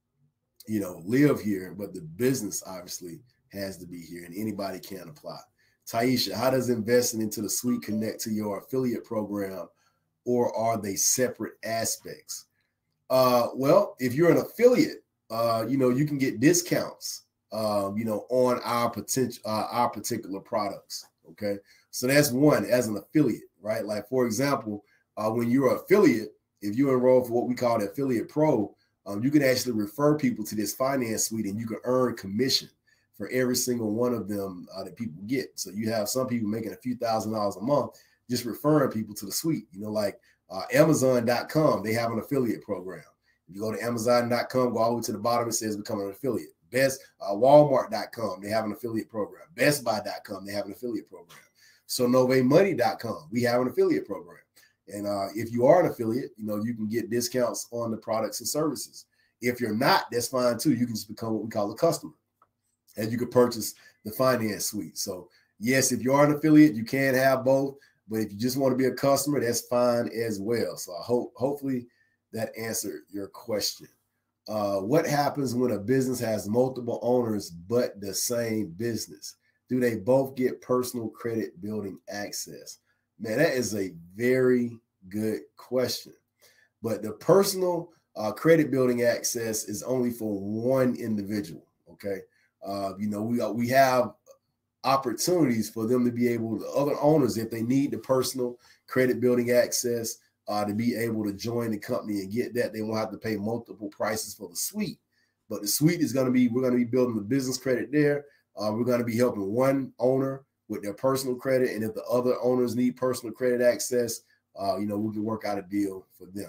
you know, live here, but the business obviously has to be here and anybody can apply. Taisha, how does investing into the suite connect to your affiliate program, or are they separate aspects? Uh, well, if you're an affiliate, uh, you know, you can get discounts, um, you know, on our potential, uh, our particular products. Okay. So that's one as an affiliate, right? Like, for example, uh, when you're an affiliate, if you enroll for what we call the Affiliate Pro, Um, you can actually refer people to this finance suite and you can earn commission for every single one of them uh, that people get. So you have some people making a few thousand dollars a month just referring people to the suite. You know, like uh, Amazon dot com, they have an affiliate program. If you go to Amazon dot com, go all the way to the bottom, it says become an affiliate. Best uh, Walmart dot com, they have an affiliate program. Best Buy dot com, they have an affiliate program. So Novae Money dot com, we have an affiliate program. And uh, if you are an affiliate, you know, you can get discounts on the products and services. If you're not, that's fine too. You can just become what we call a customer and you can purchase the finance suite. So yes, if you are an affiliate, you can have both, but if you just want to be a customer, that's fine as well. So I hope, hopefully that answered your question. Uh, what happens when a business has multiple owners, but the same business? Do they both get personal credit building access? Man, that is a very good question. But the personal uh, credit building access is only for one individual, okay? Uh, you know, we, uh, we have opportunities for them to be able to, other owners, if they need the personal credit building access, uh, to be able to join the company and get that, they won't have to pay multiple prices for the suite. But the suite is going to be, we're going to be building the business credit there. Uh, we're going to be helping one owner with their personal credit. And if the other owners need personal credit access, uh, you know, we can work out a deal for them.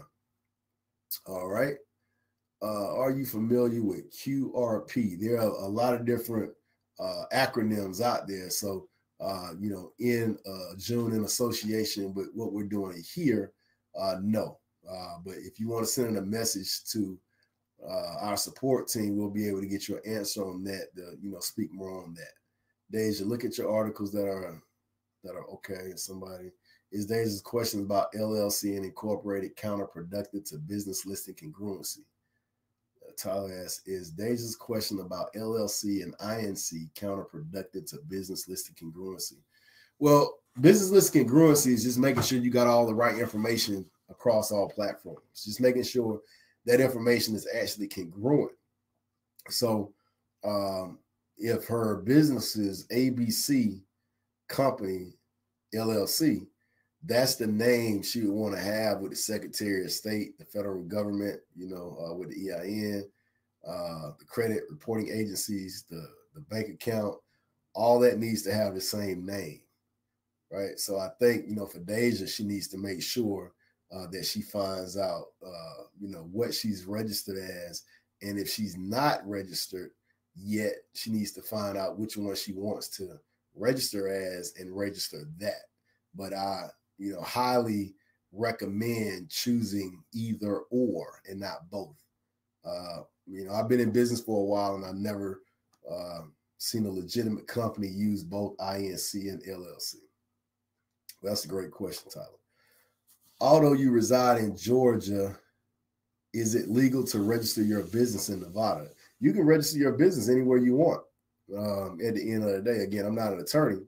All right. Uh, are you familiar with Q R P? There are a lot of different uh, acronyms out there. So, uh, you know, in uh, June in association with what we're doing here, uh, no. Uh, but if you want to send in a message to uh, our support team, we'll be able to get you an answer on that, to, you know, speak more on that. Deja, look at your articles that are that are okay. Somebody is Deja's question about L L C and incorporated counterproductive to business listing congruency. Uh, Tyler asks, is Deja's question about L L C and I N C counterproductive to business listing congruency? Well, business listing congruency is just making sure you got all the right information across all platforms. Just making sure that information is actually congruent. So, um, if her business is A B C Company L L C, that's the name she would want to have with the Secretary of State, the federal government, you know, uh, with the E I N, uh, the credit reporting agencies, the, the bank account, all that needs to have the same name, right? So I think, you know, for Deja, she needs to make sure uh, that she finds out, uh, you know, what she's registered as. And if she's not registered yet, she needs to find out which one she wants to register as and register that. But I, you know, highly recommend choosing either or and not both. Uh, you know, I've been in business for a while and I've never uh, seen a legitimate company use both I N C and L L C. Well, that's a great question, Tyler. Although you reside in Georgia, is it legal to register your business in Nevada? You can register your business anywhere you want. Um, at the end of the day, again, I'm not an attorney,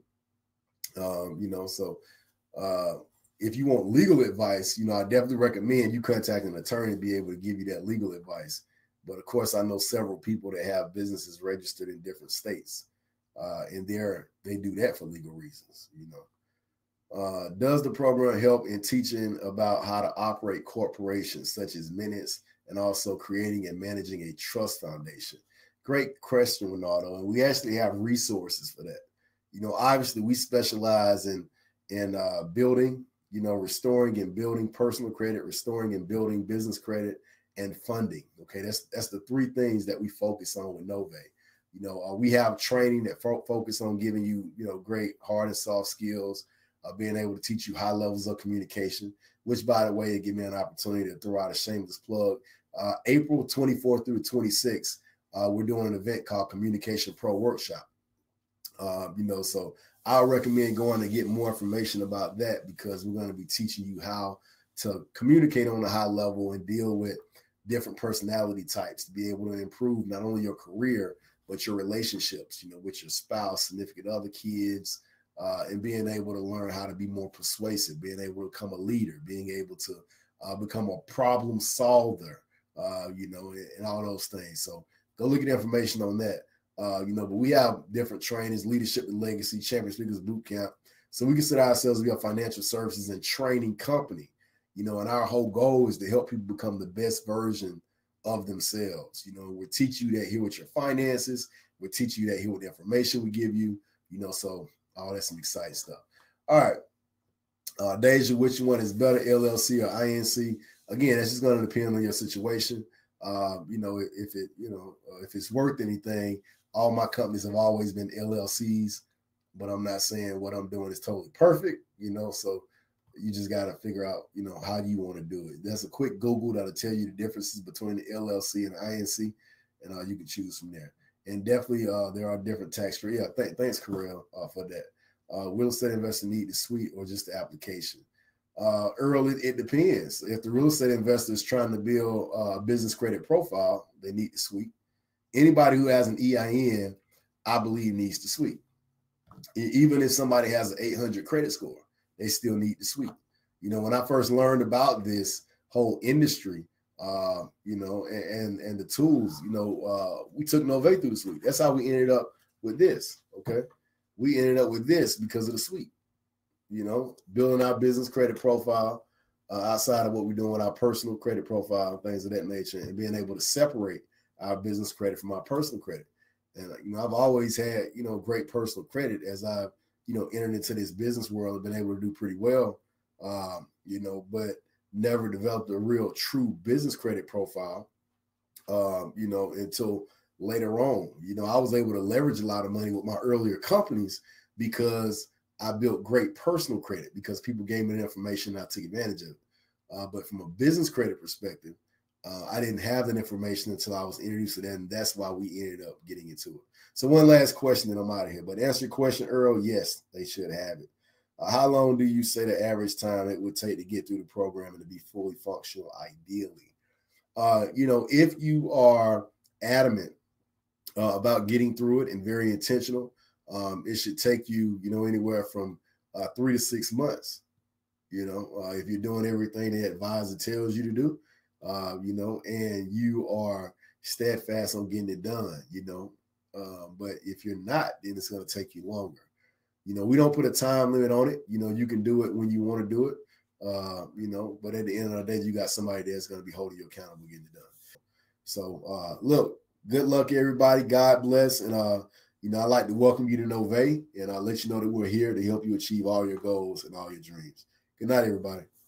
um, you know, so uh, if you want legal advice, you know, I definitely recommend you contact an attorney to be able to give you that legal advice. But of course, I know several people that have businesses registered in different states, uh, and they're they do that for legal reasons, you know. Uh, does the program help in teaching about how to operate corporations such as minutes and also creating and managing a trust foundation? Great question, Ronaldo. And we actually have resources for that. You know, obviously we specialize in, in uh, building, you know, restoring and building personal credit, restoring and building business credit, and funding. Okay, that's that's the three things that we focus on with Novae. You know, uh, we have training that fo focus on giving you, you know, great hard and soft skills, Uh, being able to teach you high levels of communication, which, by the way, give me an opportunity to throw out a shameless plug. Uh, April twenty-fourth through twenty-sixth, uh, we're doing an event called Communication Pro Workshop. Uh, you know, so I recommend going to get more information about that, because we're going to be teaching you how to communicate on a high level and deal with different personality types to be able to improve not only your career, but your relationships, you know, with your spouse, significant other, kids, Uh, and being able to learn how to be more persuasive, being able to become a leader, being able to uh, become a problem solver, uh, you know, and, and all those things. So go look at the information on that, uh, you know, but we have different trainings, leadership and legacy, champion speakers boot camp. So we consider ourselves to be a financial services and training company, you know, and our whole goal is to help people become the best version of themselves. You know, we'll teach you that here with your finances. We'll teach you that here with the information we give you, you know, so oh, that's some exciting stuff. All right. Uh, Deja, which one is better, L L C or I N C? Again, that's just going to depend on your situation. Uh, you know, if it, you know, uh, if it's worth anything, all my companies have always been L L Cs, but I'm not saying what I'm doing is totally perfect, you know, so you just got to figure out, you know, how do you want to do it? There's a quick Google that'll tell you the differences between the L L C and the I N C, and uh, you can choose from there. And definitely, uh, there are different tax free. Yeah, th thanks, Karel, uh, for that. Uh, real estate investor need the suite or just the application? Uh, Earl, it, it depends. If the real estate investor is trying to build a business credit profile, they need the suite. Anybody who has an E I N, I believe, needs the suite. Even if somebody has an eight hundred credit score, they still need the suite. You know, when I first learned about this whole industry, uh, you know, and, and, and the tools, you know, uh, we took Novae through the suite. That's how we ended up with this, okay? We ended up with this because of the suite, you know, building our business credit profile uh, outside of what we're doing with our personal credit profile, things of that nature, and being able to separate our business credit from our personal credit. And, you know, I've always had, you know, great personal credit as I've, you know, entered into this business world and been able to do pretty well, um, you know, but never developed a real true business credit profile, um, you know, until later on. You know, I was able to leverage a lot of money with my earlier companies because I built great personal credit because people gave me the information and I took advantage of it. Uh, but from a business credit perspective, uh, I didn't have that information until I was introduced to that, and that's why we ended up getting into it. So one last question, then I'm out of here. But to answer your question, Earl, yes, they should have it. Uh, how long do you say the average time it would take to get through the program and to be fully functional, ideally? Uh, you know, if you are adamant uh, about getting through it and very intentional, um, it should take you, you know, anywhere from uh, three to six months. You know, uh, if you're doing everything the advisor tells you to do, uh, you know, and you are steadfast on getting it done, you know. Uh, but if you're not, then it's going to take you longer. You know, we don't put a time limit on it. You know, you can do it when you want to do it, uh, you know, but at the end of the day, you got somebody that's going to be holding you accountable getting it done. So, uh, look, good luck, everybody. God bless. And, uh, you know, I'd like to welcome you to Novae, and I'll let you know that we're here to help you achieve all your goals and all your dreams. Good night, everybody.